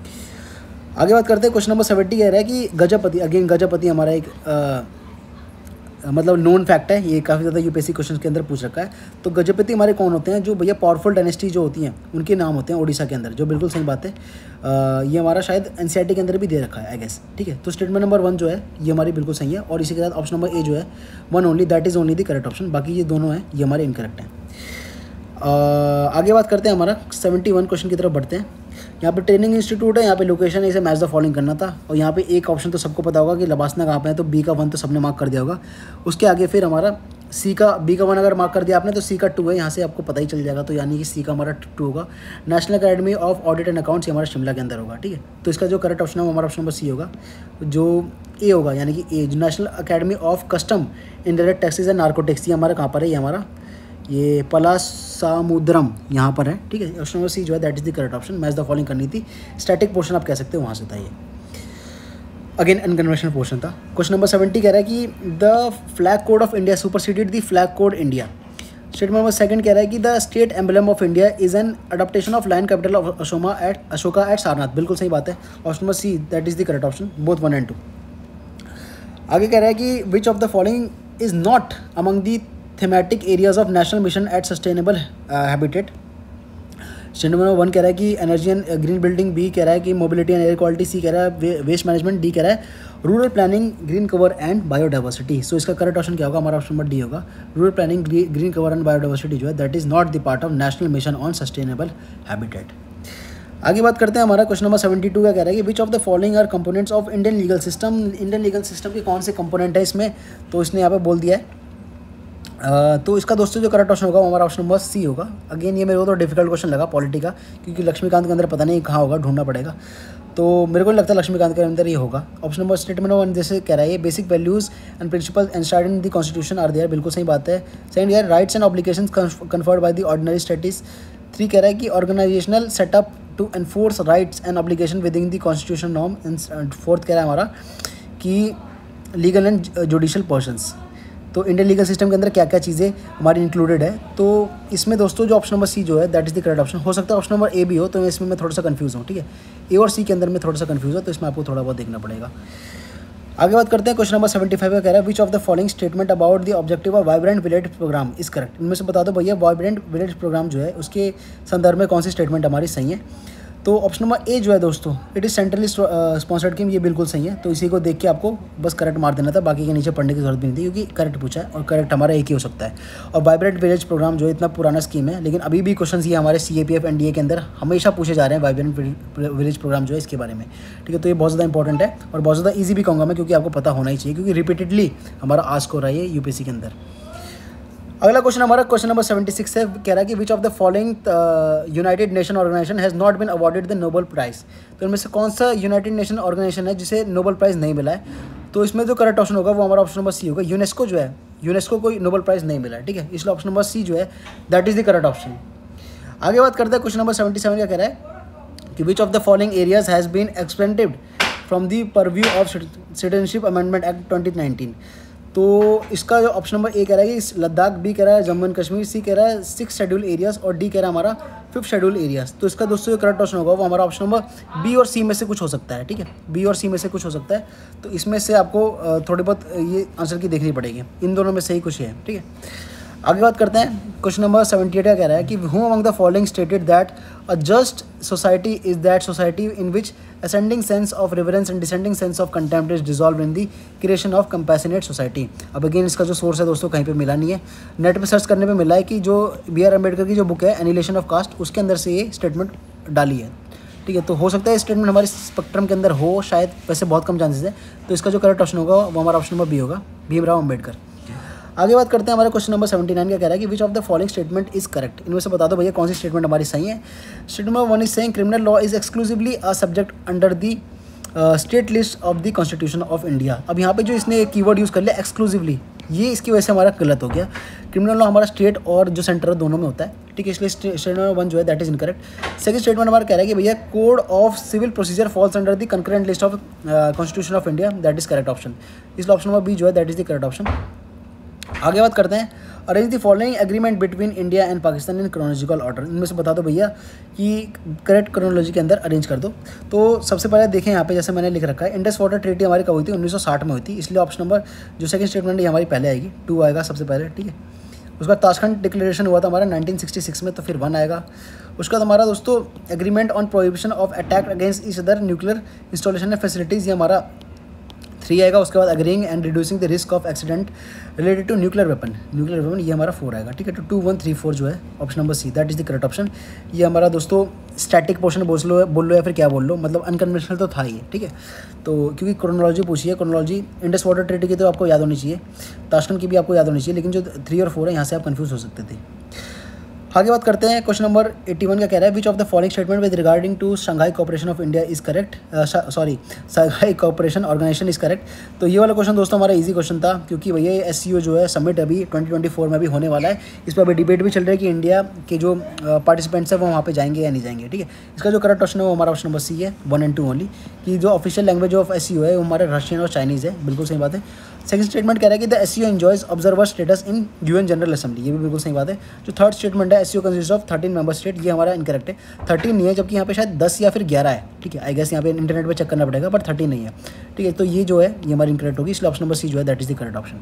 आगे बात करते हैं, क्वेश्चन नंबर 70 कह रहा है कि गजपति, अगेन गजपति हमारा एक मतलब नोन फैक्ट है, ये काफ़ी ज़्यादा यूपीएससी क्वेश्चन के अंदर पूछ रखा है। तो गजपति हमारे कौन होते हैं, जो भैया पावरफुल डायनेस्टी जो होती हैं उनके नाम होते हैं ओडिशा के अंदर, जो बिल्कुल सही बात है। ये हमारा शायद एनसीईआरटी के अंदर भी दे रखा है आई गेस, ठीक है। तो स्टेटमेंट नंबर 1 जो है ये हमारी बिल्कुल सही है। और इसी के साथ ऑप्शन नंबर ए जो है 1 only, that is only the correct option. बाकी ये दोनों हैं ये हमारे इनकरेक्ट हैं। आगे बात करते हैं, हमारा 71 क्वेश्चन की तरफ बढ़ते हैं। यहाँ पे ट्रेनिंग इंस्टीट्यूट है, यहाँ पे लोकेशन इसे मैच द फॉलोइंग करना था। और यहाँ पे एक ऑप्शन तो सबको पता होगा कि लबासना कहाँ पे है, तो बी का 1 तो सबने मार्क कर दिया होगा। उसके आगे फिर हमारा सी का, बी का 1 अगर मार्क कर दिया आपने तो सी का 2 है, यहाँ से आपको पता ही चल जाएगा। तो यानी कि सी का हमारा 2 होगा। National academy of audit and accounts ये हमारा शिमला के अंदर होगा, ठीक है। तो इसका जो करेक्ट ऑप्शन है हमारा ऑप्शन नंबर सी होगा, जो ए होगा, यानी कि A, national academy of custom indirect taxes and narcotics, ये हमारा कहाँ पर है, ये हमारा ये पलासामुद्रम यहाँ पर है, ठीक है। ऑप्शन नंबर सी जो है that is the correct option. Match the following करनी थी, स्टैटिक पोर्शन आप कह सकते हो वहाँ से था ये, अगेन अनकन्वेंशनल पोर्शन था। क्वेश्चन नंबर 70 कह रहा है कि the flag code of India superseded the flag code India. Statement number 2 कह रहा है कि the state emblem of India is an adaptation of lion capital of Ashoka at Sarnath, बिल्कुल सही बात है। Option number C that is the correct option, both 1 and 2। आगे कह रहा है कि which of the following is not among the thematic areas of national mission at sustainable habitat. Statement number 1 कह रहा है कि energy and green building, B कह रहा है कि mobility and air quality, C कह रहा है वेस्ट मैनेजमेंट, डी कह रहा है rural planning, green cover and biodiversity. So इसका करेक्ट ऑप्शन क्या होगा, हमारा ऑप्शन नंबर डी होगा। Rural planning, green cover and biodiversity जो है that is not the part of national mission on sustainable habitat. आगे बात करते हैं, हमारा क्वेश्चन नंबर 72 का कह रहा है कि which of the following are components of Indian legal system. Indian legal system के कौन से कंपोनेंट है इसमें, तो इसने यहाँ पे बोल दिया है। तो इसका दोस्तों जो करेक्ट ऑप्शन होगा वो हमारा ऑप्शन नंबर सी होगा। अगेन ये मेरे को तो डिफिकल्ट क्वेश्चन लगा पॉलिटी का, क्योंकि लक्ष्मीकांत के अंदर पता नहीं कहाँ होगा, ढूंढना पड़ेगा। तो मेरे को नहीं लगता लक्ष्मीकांत के अंदर ये होगा। ऑप्शन नंबर स्टेटमेंट 1 जैसे कह रहा है ये basic values and principle enshrined in the constitution are there, बिल्कुल सही बात है। Second year rights and obligations conferred by the ordinary states. 3 कह रहा है कि organisational setup to enforce rights and obligation within the constitution norm. And 4th कह रहा है हमारा कि लीगल एंड जुडिशल पर्सन्स। तो इंडियन लीगल सिस्टम के अंदर क्या क्या चीज़ें हमारी इंक्लूडेड है, तो इसमें दोस्तों जो ऑप्शन नंबर सी जो है that is the correct option. हो सकता है ऑप्शन नंबर ए भी हो, तो इसमें मैं थोड़ा सा कंफ्यूज हूँ, ठीक है। ए और सी के अंदर में थोड़ा सा कंफ्यूज है, तो इसमें आपको थोड़ा बहुत देखना पड़ेगा। आगे बात करते हैं, क्वेश्चन नंबर 75 का कह रहा है which of the following statement about the objective of vibrant village programme is correct. इनमें से बता दो भैया वाइब्रेंट विलेज प्रोग्राम जो है उसके संदर्भ में कौन सी स्टेटमेंट हमारी सही है। तो ऑप्शन नंबर ए जो है दोस्तों it is centrally sponsored scheme, ये बिल्कुल सही है। तो इसी को देख के आपको बस करेक्ट मार देना था, बाकी के नीचे पढ़ने की जरूरत भी नहीं थी, क्योंकि करेक्ट पूछा है और करेक्ट हमारा एक ही हो सकता है। और वाइब्रेंट विलेज प्रोग्राम जो है इतना पुराना स्कीम है, लेकिन अभी भी क्वेश्चन ये हमारे CAPF NDA के अंदर हमेशा पूछे जा रहे हैं वाइब्रेंट विलेज प्रोग्राम जो है इसके बारे में, ठीक है। तो ये बहुत ज़्यादा इंपॉर्टेंट है और बहुत ज़्यादा ईजी भी कहूँगा मैं, क्योंकि आपको पता होना ही चाहिए, क्योंकि रिपीटेडली हमारा आस्क हो रहा है UPSC के अंदर। अगला क्वेश्चन हमारा क्वेश्चन नंबर 76 है, कह रहा है कि which of the following United Nation organisation has not been awarded the Nobel prize. तो इनमें से कौन सा यूनाइटेड नेशन ऑर्गेनाइजेशन है जिसे नोबेल प्राइज़ नहीं मिला है। तो इसमें जो करेक्ट ऑप्शन होगा वो हमारा ऑप्शन नंबर सी होगा। यूनेस्को जो है, यूनेस्को को नोबेल प्राइज़ नहीं मिला है, ठीक है, इसलिए ऑप्शन नंबर सी जो है that is the correct option. आगे बात करते हैं, क्वेश्चन नंबर 77 का कह रहा है कि which of the following areas has been expended from the purview of citizenship amendment act 2019। तो इसका जो ऑप्शन नंबर ए कह रहा है कि लद्दाख, बी कह रहा है जम्मू एंड कश्मीर, सी कह रहा है 6 शेड्यूल एरियाज और डी कह रहा है हमारा 5th शेड्यूल एरियाज। तो इसका दोस्तों जो करेक्ट ऑप्शन होगा वो हमारा ऑप्शन नंबर बी और सी में से कुछ हो सकता है, ठीक है, बी और सी में से कुछ हो सकता है। तो इसमें से आपको थोड़ी बहुत ये आंसर की देखनी पड़ेगी, इन दोनों में से ही कुछ है, ठीक है। आगे बात करते हैं, क्वेश्चन नंबर 78 का कह रहा है कि who among the following stated that a just society is that society in which ascending sense of reverence and descending sense of contempt is dissolve in the creation of compassionate society. अब again इसका जो source है दोस्तों कहीं पे मिला नहीं है, नेट पे सर्च करने पे मिला है कि जो BR अम्बेडकर की जो बुक है एनिहिलेशन ऑफ कास्ट, उसके अंदर से ये स्टेटमेंट डाली है, ठीक है। तो हो सकता है स्टेटमेंट हमारे स्पेक्ट्रम के अंदर हो शायद, वैसे बहुत कम चांसेस है। तो इसका जो करेक्ट ऑप्शन होगा वो हमारा ऑप्शन नंबर बी होगा, भीमराव अम्बेडकर। आगे बात करते हैं हमारे क्वेश्चन नंबर 79 का कह रहा है कि which of the following statement is correct. इनमें से बता दो भैया कौन सी स्टेटमेंट हमारी सही है। Statement number 1 is saying criminal law is exclusively a subject under the state list of the constitution of India. अब यहाँ पे जो इसने कीवर्ड यूज़ कर लिया एक्सक्लूसिवली, ये इसकी वजह से हमारा गलत हो गया। क्रिमिनल लॉ हमारा स्टेट और जो सेंटर दोनों में होता है, ठीक है, इसलिए स्टेटमेंट नंबर 1 जो है that is incorrect. Second statement हमारा कह रहा है कि भैया code of civil procedure falls under the concurrent list of constitution of India, that is correct option. इसलिए ऑप्शन नंबर बी जो है that is the correct option. आगे बात करते हैं arrange the following agreement between India and Pakistan in chronological order. इनमें से बता दो भैया कि करेक्ट क्रोनोलॉजी के अंदर अरेंज कर दो। तो सबसे पहले देखें यहाँ पे जैसे मैंने लिख रखा है, इंडस वाटर ट्रीटी हमारी कब हुई थी, 1960 में हुई थी, इसलिए ऑप्शन नंबर जो सेकंड स्टेटमेंट है हमारी पहले आएगी, 2 आएगा सबसे पहले, ठीक है। उसके बाद ताशकंद डिक्लेरेशन हुआ था हमारा 1966 में, तो फिर 1 आएगा। उसके बाद हमारा दोस्तों agreement on prohibition of attack against each other nuclear installation and facilities, ये हमारा 3 आएगा। उसके बाद agreeing and reducing the risk of accident related to nuclear weapon ये हमारा 4 आएगा, ठीक है। तो 2, 1, 3, 4 जो है option number C that is the correct option. ये हमारा दोस्तों स्टैटिक पोर्शन बोल लो या फिर क्या बोल लो, मतलब अनकन्वेंशनल तो था ही, ठीक है। तो क्योंकि क्रोनोलॉजी पूछी है, क्रोनोलॉजी इंडस वाटर ट्रीटी की तो आपको याद होनी चाहिए, ताशकंद की भी आपको याद होनी चाहिए, लेकिन जो 3 और 4 है यहाँ से आप कन्फ्यूज हो सकते थे। आगे बात करते हैं क्वेश्चन नंबर 81 का कह रहा है which of the following statement with regarding to Shanghai cooperation of India is correct, Shanghai cooperation organisation is correct. तो ये वाला क्वेश्चन दोस्तों हमारा इजी क्वेश्चन था, क्योंकि भैया ये SCO जो है समिट अभी 2024 में भी होने वाला है। इस पर अभी डिबेट भी चल रहा है कि इंडिया के जो पार्टिसिपेंट्स हैं वो वहाँ पे जाएंगे या नहीं जाएंगे, ठीक है। इसका जो करेक्ट ऑप्शन है वो हमारा ऑप्शन नंबर सी है, 1 and 2 ओनली, कि जो ऑफिशियल लैंग्वेज ऑफ SCO है वो हमारा रशियन और चाइनीज़ है, बिल्कुल सही बात है। सेकंड स्टेटमेंट कह रहा है कि the SCO enjoys observer status in UN general assembly, ये भी बिल्कुल सही बात है। जो थर्ड स्टेटमेंट है SCO consist of 13 member state, ये हमारा इनकरेक्ट है, 13 नहीं है, जबकि यहाँ पे शायद 10 या फिर 11 है, ठीक है। आई गेस यहाँ पे इंटरनेट पे चेक करना पड़ेगा, बट 13 नहीं है, ठीक है। तो ये जो है ये हमारी इनकरेक्ट होगी, इसलिए ऑप्शन नंबर सी जो है that is the correct option.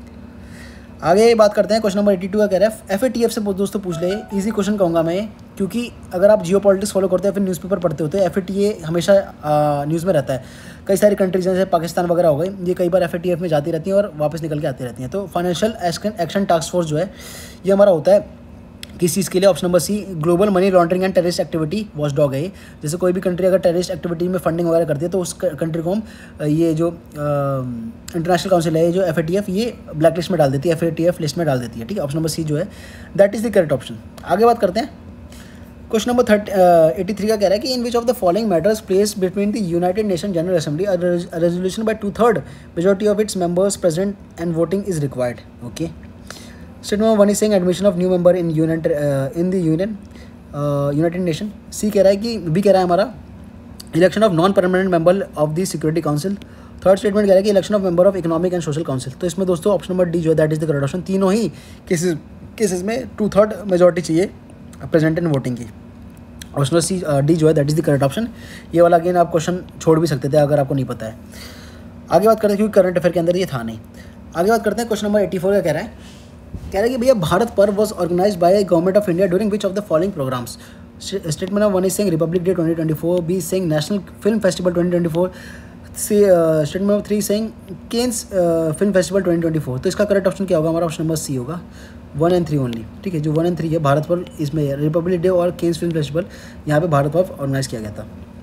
आगे बात करते हैं क्वेश्चन नंबर 82 का कह रहा है FATF से दोस्तों पूछ ले, इजी क्वेश्चन कहूँगा मैं, क्योंकि अगर आप जियो पॉलिटिक्स फॉलो करते हैं फिर न्यूज़पेपर पढ़ते होते हैं, FATF हमेशा न्यूज़ में रहता है। कई सारी कंट्रीज जैसे पाकिस्तान वगैरह हो गई, ये कई बार FATF में जाती रहती हैं और वापस निकल के आती रहती हैं। तो फाइनेंशियल एक्शन टास्क फोर्स जो है ये हमारा होता है किस चीज़ के लिए, option number C global money laundering and terrorist activity watch dog है। जैसे कोई भी कंट्री अगर टेररिस्ट एक्टिविटी में फंडिंग वगैरह करती है तो उस कंट्री को हम ये जो इंटरनेशनल काउंसिल है जो FATF ये ब्लैक लिस्ट में डाल देती है, FATF लिस्ट में डाल देती है, ठीक है। ऑप्शन नंबर सी जो है that is the correct option. आगे बात करते हैं क्वेश्चन नंबर 83 का कह रहा है कि in which of the following matters place between the United Nation general assembly resolution by 2/3 majority of its members present and voting is required, okay. Statement number 1 is saying admission of new member in the United Nation. C कह रहा है कि B कह रहा है हमारा election of non permanent member of the security council. Third statement कह रहा है कि election of member of economic and social council. तो इसमें दोस्तों ऑप्शन नंबर डी जो है that is the correct option. तीनों ही केसेस में 2/3 मेजॉरिटी चाहिए प्रेजेंट इन वोटिंग की। ऑप्शन सी डी जो है that is the correct option. ये वाला अगेन आप क्वेश्चन छोड़ भी सकते थे अगर आपको नहीं पता है। आगे बात करते हैं क्योंकि करंट अफेयर के अंदर ये था नहीं। आगे बात करते हैं क्वेश्चन नंबर 84 का कह रहा है कि भैया Bharat Parv was organise by government of India during which of the following programmes. Statement number 1 is saying republic day 2024, B saying national film festival 2024, statement number 3 saying Cannes film festival 2024। तो इसका correct option क्या होगा हमारा option number C होगा, 1 and 3 only, ठीक है। जो 1 and 3 है भारत पर्व इसमें रिपब्लिक डे और केन्स फिल्म फेस्टिवल यहाँ पे भारत पर्व ऑर्गेनाइज किया गया था।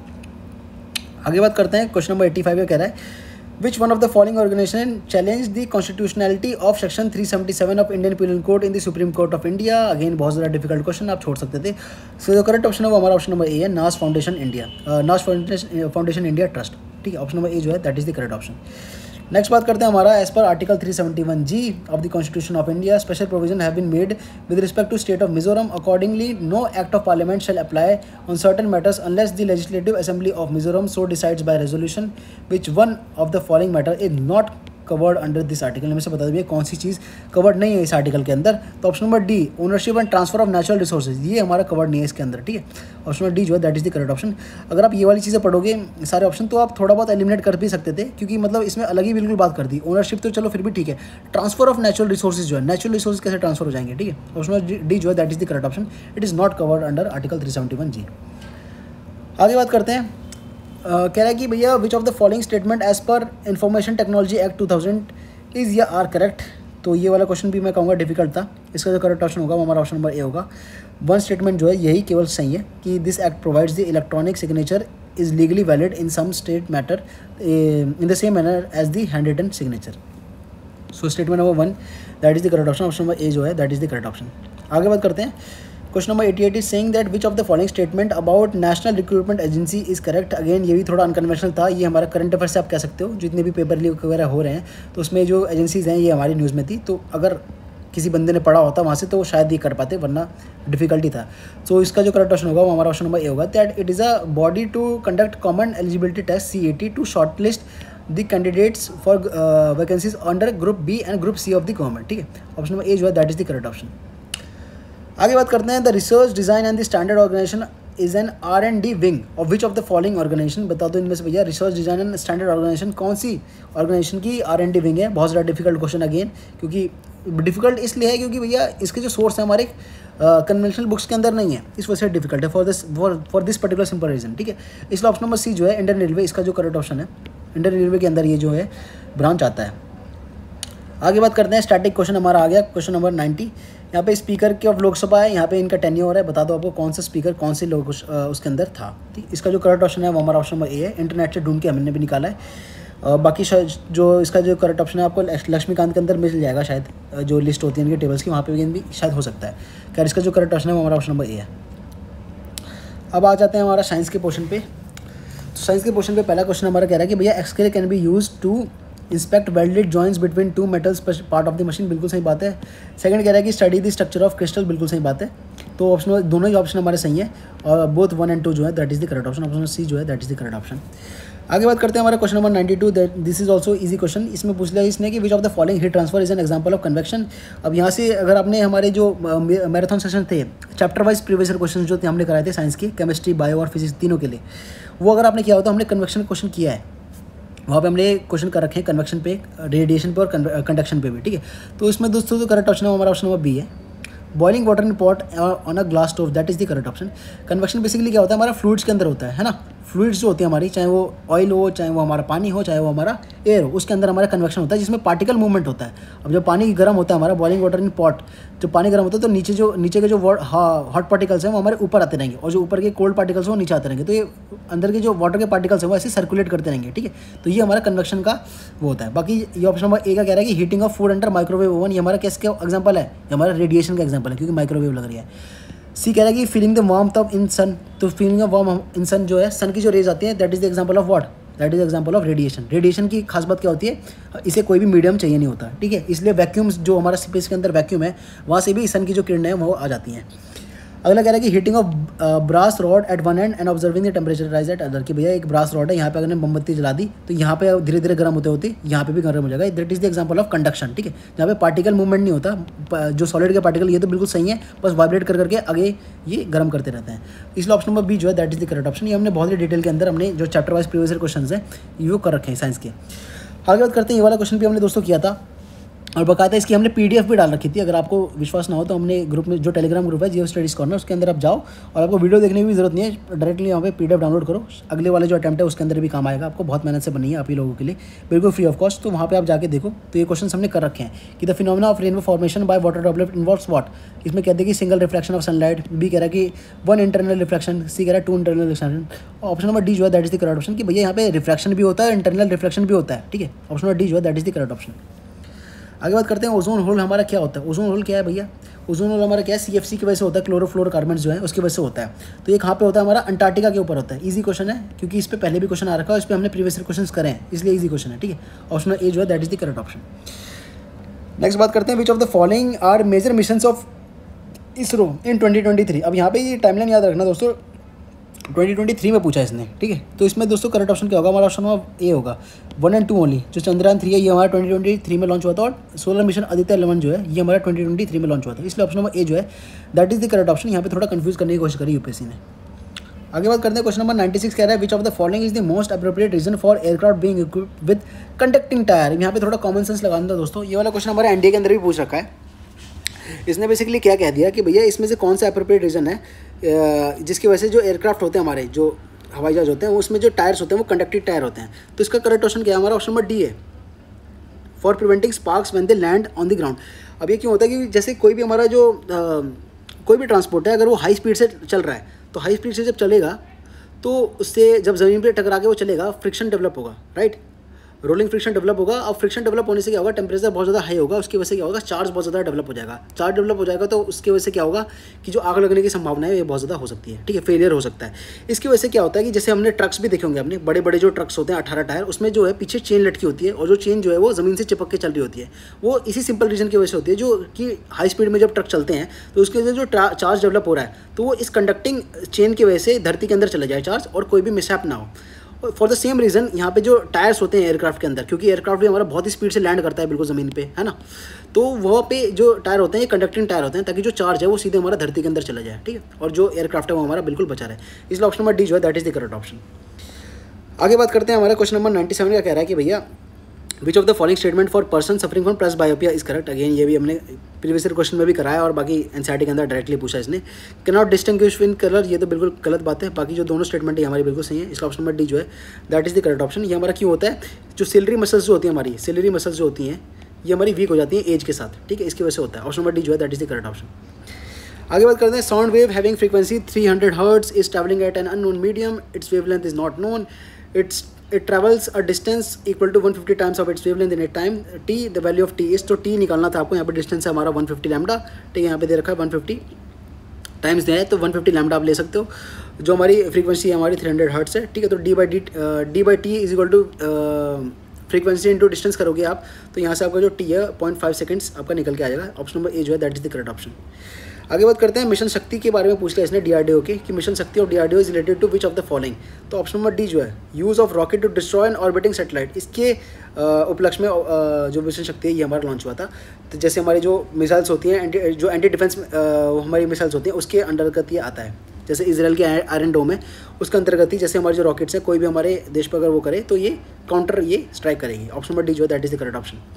आगे बात करते हैं क्वेश्चन नंबर 85 का कह रहा है which one of the following organisation challenge the constitutionality of section 377 of Indian penal code in the Supreme Court of India. Again बहुत ज़्यादा डिफिकल्ट क्वेश्चन, आप छोड़ सकते थे। सो जो करेक्ट ऑप्शन है वो हमारा ऑप्शन नंबर ए है, Naz foundation India, Naz foundation India trust, ठीक है। ऑप्शन नंबर ए जो है that is the correct option. Next बात करते हैं हमारा एज पर article 371G of the constitution of India special provision have been made with respect to state of Mizoram. Accordingly no act of parliament shall apply on certain matters unless the legislative assembly of Mizoram so decides by resolution which one of the following matter is not covered under this article. में से बता दीजिए कौन सी चीज़ covered नहीं है इस article के अंदर। तो option number D ownership and transfer of natural resources, ये हमारा कवर्ड नहीं है इसके अंदर, ठीक है। ऑप्शन नंबर डी जो है that is the correct option. अगर आप ये वाली चीज़ें पढ़ोगे सारे ऑप्शन तो आप थोड़ा बहुत एलिमिनेट कर भी सकते थे, क्योंकि मतलब इसमें अलग ही बिल्कुल बात कर दी। ओनरशिप तो चलो फिर भी ठीक है, ट्रांसफर ऑफ नेचुरल रिसोर्सेज जो है, नेचुरल रिसोर्सेज कैसे ट्रांसफर हो जाएंगे, ठीक है। ऑप्शन नंबर डी जो है that is the correct option, it is not covered under article 371G। आगे बात करते हैं कह रहा है कि भैया which of the following statement as पर इंफॉर्मेशन टेक्नोलॉजी एक्ट 2000 इज या आर करेक्ट। तो ये वाला क्वेश्चन भी मैं कहूँगा डिफिकल्ट था। इसका जो करेक्ट ऑप्शन होगा वो हमारा ऑप्शन नंबर ए होगा। वन स्टेटमेंट जो है यही केवल सही है कि this act provides the electronic signature is legally valid in some state matter in the same manner as the hand written signature. So statement number 1 that is the correct option, option number A जो है that is the correct option. आगे बात करते हैं। Question number 88 is saying that which of the following statement about national recruitment agency is correct. Again ये भी थोड़ा unconventional था, ये हमारा करंट अफेयर से आप कह सकते हो, जितने भी पेपर लीक वगैरह हो रहे हैं तो उसमें जो एजेंसीज हैं ये हमारी न्यूज़ में थी, तो अगर किसी बंदे ने पढ़ा होता वहाँ से तो वो शायद ये कर पाते, वरना डिफिकल्टी था। तो इसका जो करेक्ट ऑप्शन होगा वो हमारा ऑप्शन नंबर ए होगा, that it is a body to conduct common eligibility test CAT to shortlist the candidates for vacancies under group B and group C of the government. ठीक है, option number A जो है that is the correct option. आगे बात करते हैं। The research design and the standard organisation is an R&D wing of which of the following organisation. बता दो इनमें से भैया research design and standard organisation कौन सी ऑर्गेनाइजेशन की R&D विंग है। बहुत ज़्यादा डिफिकल्ट क्वेश्चन अगेन, क्योंकि डिफिकल्ट इसलिए है क्योंकि भैया इसके जो सोर्स है हमारे कन्वेंशनल बुक्स के अंदर नहीं है, इस वजह से डिफिकल्ट है for this particular simple reason. ठीक है, इसलिए ऑप्शन नंबर सी जो है इंडियन रेलवे, इसका जो करेक्ट ऑप्शन है इंडियन रेलवे के अंदर ये जो है ब्रांच आता है। आगे बात करते हैं। स्टैटिक क्वेश्चन हमारा आ गया, क्वेश्चन नंबर 90। यहाँ पे स्पीकर के ऑफ लोकसभा है, यहाँ पे इनका टेन्योर है, बता दो आपको कौन सा स्पीकर कौन से लोग उसके अंदर था। ठीक, इसका जो करेक्ट ऑप्शन है वो हमारा ऑप्शन नंबर ए है। इंटरनेट से ढूंढ के हमने भी निकाला है। बाकी जो इसका जो करेक्ट ऑप्शन है आपको लक्ष्मीकांत के अंदर मिल जाएगा शायद, जो लिस्ट होती है इनके टेबल्स की, वहाँ पे भी शायद हो सकता है। खैर इसका जो करेक्ट ऑप्शन है वो हमारा ऑप्शन नंबर ए है। अब आ जाते हैं हमारा साइंस के पोर्शन पे। तो साइंस के पोर्शन पे पहला क्वेश्चन हमारा कह रहा है कि भैया x-ray can be use to inspect welded joints between two metals part of the machine, बिल्कुल सही बात है। सेकंड कह रहा है कि study the structure of crystal, बिल्कुल सही बात है। तो ऑप्शन दोनों ही ऑप्शन हमारे सही है, और बोथ 1 और 2 जो है that is the correct option, option C जो है that is the correct option. आगे बात करते हैं हमारा question number 92, this is also easy question. इसमें पूछ लिया इसने कि which of the following heat transfer is an example of convection. अब यहाँ से अगर आपने हमारे जो मैराथन सेशन थे, चैप्टर वाइज प्रीवियस क्वेश्चन जो हमने कराए थे साइंस के, केमिस्ट्री, बायो और फिजिक्स तीनों के लिए, वो अगर आपने किया हो तो हमने कन्वेक्शन क्वेश्चन किया है, वहाँ पे हमने क्वेश्चन कर रखे हैं कन्वेक्शन पे, रेडिएशन पे और कंडक्शन पे भी। ठीक है, तो इसमें दोस्तों जो करेक्ट ऑप्शन है हमारा ऑप्शन नंबर बी है। Boiling water in pot on a glass stove, that is the correct option. Convection basically क्या होता है, हमारा फ्लूइड्स के अंदर होता है ना। फ्लूइड्स जो होती है हमारी, चाहे वो ऑयल हो, चाहे वो हमारा पानी हो, चाहे वो हमारा एयर हो, उसके अंदर हमारा कन्वेक्शन होता है, जिसमें पार्टिकल मूवमेंट होता है। अब जब पानी गर्म होता है हमारा, बॉइलिंग वाटर इन पॉट, जब पानी गर्म होता है तो नीचे के जो हॉट पार्टिकल्स हैं वो हमारे ऊपर आते रहेंगे, और जो ऊपर के कोल्ड पार्टिकल्स हैं वो नीचे आते रहेंगे। तो ये अंदर के जो वाटर के पार्टिकल्स हैं वो ऐसे सर्कुलेट करते रहेंगे। ठीक है, तो ये हमारा कन्वेक्शन का वो होता है। बाकी ये ऑप्शन नंबर ए का कह रहा है कि heating of food under microwave oven, ये हमारा किसका एग्जाम्पल है, ये हमारा रेडिएशन का एग्जाम्पल है, क्योंकि माइक्रोवेव लग रही है। सी कह रहा है कि feeling the warmth of in sun, तो feeling of warm in sun जो है, सन की जो रेज आती है that is the example of what, that is example of radiation. Radiation की खास बात क्या होती है, इसे कोई भी मीडियम चाहिए नहीं होता। ठीक है, इसलिए वैक्यूम्स जो हमारा स्पेस के अंदर वैक्यूम है, वहाँ से भी सन की जो किरणें हैं वो आ जाती हैं। अगला कह रहा है कि heating of brass rod at one end and observing the temperature rise at other, कि भैया एक ब्रास रॉड है, यहाँ पे अगर मोमबत्ती जला दी तो यहाँ पे धीरे धीरे गर्म होते होते यहाँ पे भी गर्म हो जाएगा। That is the example of conduction. ठीक है, जहाँ पे पार्टिकल मूवमेंट नहीं होता, जो सॉलिड के पार्टिकल ये तो बिल्कुल सही है, बस वाइब्रेट कर करके आगे ये गर्म करते रहते हैं। इसलिए ऑप्शन नंबर बी जो है that is the correct option. ये हमने बहुत ही डिटेल के अंदर हमने जो चैप्टर वाइज प्रीवियस क्वेश्चन है ये कर रखे हैं साइंस के। आगे बात करते हैं, ये वाला क्वेश्चन भी हमने दोस्तों किया था, और बकायदा इसकी हमने PDF भी डाल रखी थी। अगर आपको विश्वास ना हो तो हमने ग्रुप में, जो टेलीग्राम ग्रुप है जियो स्टडीज कॉर्नर, उसके अंदर आप जाओ और आपको वीडियो देखने की भी जरूरत नहीं है, डायरेक्टली यहाँ पे PDF डाउनलोड करो। अगले वाले जो अटैम्प्ट है उसके अंदर भी काम आएगा आपको, बहुत मेहनत से बनी है आप ही लोगों के लिए, बिल्कुल फ्री ऑफ कॉस्ट। तो वहाँ पे आप जाके देखो, तो ये क्वेश्चन हमने कर रखे हैं कि the phenomena of rainbow formation by water droplet involves what. इसमें कहते हैं कि single reflection of sunlight, B कह रहा है कि 1 इंटरनल रिफ्लेक्शन, सी कह रहा है 2 internal reflection. Option number D जो है that is the correct option, कि भैया यहाँ पे रिफ्लेक्शन भी होता है, इंटरनल रिफ्लेक्शन भी होता है। ठीक है, ऑप्शन नंबर डी जो है that is the correct option. आगे बात करते हैं ओजोन होल हमारा क्या होता है। ओजोन होल क्या है भैया, ओजोन होल हमारा क्या है, CFC की वजह से होता है, क्लोरोफ्लोरोकार्बन जो है उसकी वजह से होता है। तो ये कहाँ पे होता है, हमारा अंटार्कटिका के ऊपर होता है। इजी क्वेश्चन है, क्योंकि इस पे पहले भी क्वेश्चन आ रखा है, इस पर हमने प्रीवियस क्वेश्चन करे हैं, इसलिए इजी क्वेश्चन है। ठीक है, ऑप्शन ए जो है that is the correct option. Next बात करते हैं, which of the following are major missions of ISRO in 2023। अब यहाँ पे ये टाइमलाइन याद रखना दोस्तों, 2023 में पूछा इसने। ठीक है, तो इसमें दोस्तों करेक्ट ऑप्शन क्या होगा, हमारा ऑप्शन ए होगा 1 और 2 ओनली। जो चंद्रयान 3 है ये हमारा 2023 में लॉन्च हुआ था, और सोलर मिशन आदित्य 11 जो है ये हमारा 2023 में लॉन्च हुआ था, इसलिए ऑप्शन नंबर ए जो है that is the correct option. यहाँ पे थोड़ा कंफ्यूज करने की कोशिश करी यूपीएससी ने। आगे बात करते हैं, क्वेश्चन नंबर 96 कह रहा है which of the following is the most appropriate reason for aircraft being equipped with conducting tyre. यहाँ पे थोड़ा कॉमन सेंस लगाना था दोस्तों, ये वाला क्वेश्चन हमारे एनडीए के अंदर भी पूछ रखा है। इसने बेसिकली क्या कह दिया कि भैया इसमें से कौन सा अप्रोप्रिएट रीजन है जिसकी वजह से जो एयरक्राफ्ट होते हैं हमारे, जो हवाई जहाज होते हैं, उसमें जो टायर्स होते हैं वो कंडक्टिव टायर होते हैं। तो इसका करेक्ट ऑप्शन क्या है, हमारा ऑप्शन नंबर डी है, for preventing sparks when they land on the ground. अब ये क्यों होता है कि जैसे कोई भी हमारा जो कोई भी ट्रांसपोर्ट है, अगर वो हाई स्पीड से चल रहा है, तो हाई स्पीड से जब चलेगा तो उससे जब ज़मीन पर टकरा के वो चलेगा, फ्रिक्शन डेवलप होगा, राइट। रोलिंग फ्रिक्शन डेवलप होगा। अब फ्रिक्शन डेवलप होने से क्या होगा, टेम्परेचर बहुत ज़्यादा हाई होगा, उसकी वजह से क्या होगा, चार्ज बहुत ज़्यादा डेवलप हो जाएगा। चार्ज डेवलप हो जाएगा तो उसकी वजह से क्या होगा कि जो आग लगने की संभावना है ये बहुत ज़्यादा हो सकती है, ठीक है, फेलियर हो सकता है। इसकी वजह से क्या होता है कि जैसे हमने ट्रक्स भी देखे होंगे, अपने बड़े बड़े जो ट्रक्स होते हैं 18 टायर, उसमें जो है पीछे चेन लटकी होती है और जो चेन जो है वो ज़मीन से चिपक के चल रही होती है। वो इसी सिंपल रीजन की वजह से होती है, जो कि हाई स्पीड में जब ट्रक चलते हैं तो उसके वजह से जो चार्ज डेवलप हो रहा है तो वो इस कंडक्टिंग चेन की वजह से धरती के अंदर चला जाए चार्ज, और कोई भी मिसहैप ना हो। फॉर द सेम रीज़न यहाँ पे जो टायर्स होते हैं एयरक्राफ्ट के अंदर, क्योंकि एयरक्राफ्ट भी हमारा बहुत ही स्पीड से लैंड करता है बिल्कुल ज़मीन पे, है ना, तो वहाँ पे जो टायर होते हैं ये कंडक्टिंग टायर होते हैं, ताकि जो चार्ज है वो सीधे हमारा धरती के अंदर चला जाए, ठीक है, और जो एयरक्राफ्ट है वो हमारा बिल्कुल बचा रहे। इसलिए ऑप्शन नंबर डी जो है that is the correct option. आगे बात करते हैं, हमारा क्वेश्चन नंबर 97 का कह रहा है कि भैया which of the following statement for person suffering from presbyopia is correct. Again ये भी हमने प्रीवियस क्वेश्चन में भी कराया और बाकी एनसीईआरटी के अंदर डायरेक्टली पूछा इसने। Can not distinguish in colour, ये तो बिल्कुल गलत बात है। बाकी जो दोनों स्टेटमेंट है हमारी बिल्कुल सही है। इसका ऑप्शन नंबर डी जो है that is the correct option. ये हमारा क्यों होता है, जो सिलरी मसल्स जो होती है हमारी, सिलरी मसल्स जो होती हैं ये हमारी वीक हो जाती है एज के साथ, ठीक है, इसकी वजह से होता है। ऑप्शन नंबर डी जो है that is the correct option. आगे बात करते हैं, sound wave having frequency 300 hertz is travelling at an unknown medium, its wavelength is not known, it travels a distance equal to 150 times of its wavelength in a time t, the value of t is, तो t निकालना था आपको। यहाँ पे distance है हमारा 150 lambda, ठीक है, यहाँ पे दे रखा है 150 टाइम्स दिया है, तो 150 लैम्डा आप ले सकते हो। जो हमारी फ्रीक्वेंसी है हमारी 300 हर्ट्स है, ठीक है, तो D by T is equal to frequency into distance करोगे आप, तो यहाँ से आपका जो टी है 0.5 सेकेंड्स आपका निकल के आ जाएगा। ऑप्शन नंबर ए जो है that is the correct option. आगे बात करते हैं, मिशन शक्ति के बारे में पूछ लिया इसने डीआरडीओ के, कि मिशन शक्ति और DRDO is related to which of the following. तो ऑप्शन नंबर डी जो है use of rocket to destroy an orbiting satellite, इसके उपलक्ष्य में जो मिशन शक्ति है ये हमारा लॉन्च हुआ था। तो जैसे हमारी जो मिसाइल्स होती हैं, जो एंटी डिफेंस हमारी मिसाइल्स होती हैं उसके अंतर्गत ये आता है। जैसे इजराइल के आयरन डोम है उसके अंतर्गत ही, जैसे हमारे जो रॉकेट्स हैं कोई भी हमारे देश पर अगर वो करे तो ये काउंटर ये स्ट्राइक करेगी। ऑप्शन नंबर डी जो है that is the correct option.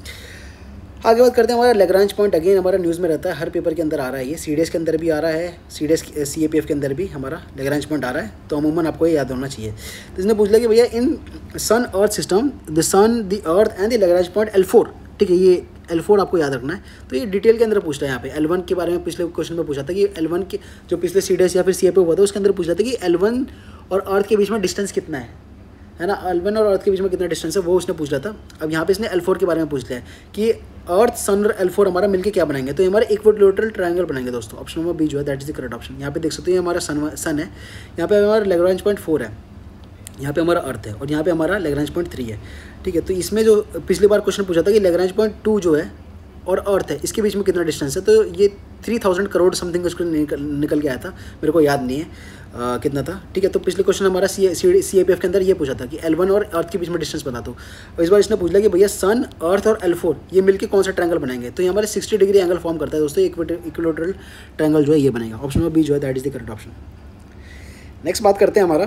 आगे बात करते हैं, हमारा लैग्रांज पॉइंट अगेन हमारा न्यूज़ में रहता है, हर पेपर के अंदर आ रहा है ये, सीडीएस के अंदर भी आ रहा है, सीडीएस सीएपीएफ के अंदर भी हमारा लैग्रांज पॉइंट आ रहा है, तो अमूमन आपको ये याद होना चाहिए। तो इसने पूछ लिया कि भैया in sun earth system the sun the earth and the Lagrange point L4, ठीक है, ये L4 आपको याद रखना है। तो ये डिटेल के अंदर पूछता है यहाँ पे L1 के बारे में, पिछले क्वेश्चन में पूछा था कि L1 के जो पिछले सीडीएस या फिर सीएपीएफ हुआ था उसके अंदर पूछा था कि L1 और अर्थ के बीच में डिस्टेंस कितना है ना, L1 और अर्थ के बीच में कितना डिस्टेंस है वो उसने पूछ लिया था। अब यहाँ पे इसने L4 के बारे में पूछ लिया है कि अर्थ सन और L4 हमारा मिलके क्या बनाएंगे, तो ये हमारे इक्विलैटरल ट्रायंगल बनाएंगे दोस्तों। ऑप्शन नंबर बी जो है that is the correct option. यहाँ पे देख सकते हो ये हमारा सन है, यहाँ पे हमारा लैग्रांज पॉइंट 4 है, यहाँ पे हमारा अर्थ है और यहाँ पे हमारा लैग्रांज पॉइंट 3 है, ठीक है। तो इसमें जो पिछली बार क्वेश्चन पूछा था कि लैग्रांज पॉइंट 2 जो है और अर्थ है इसके बीच में कितना डिस्टेंस है, तो ये 3000 करोड़ समथिंग उसको निकल के आया था, मेरे को याद नहीं है कितना था, ठीक है। तो पिछले क्वेश्चन हमारा सीएपीएफ के अंदर ये पूछा था कि L1 और अर्थ के बीच में डिस्टेंस बता दो, और इस बार इसने पूछ लिया कि भैया सन, अर्थ और L4 ये मिलके कौन सा ट्रायंगल बनाएंगे, तो ये हमारे 60 डिग्री एंगल फॉर्म करता है दोस्तों, इक्विलैटरल ट्रायंगल जो है ये बनेगा। ऑप्शन नंबर बी जो है that is the correct option. Next बात करते हैं, हमारा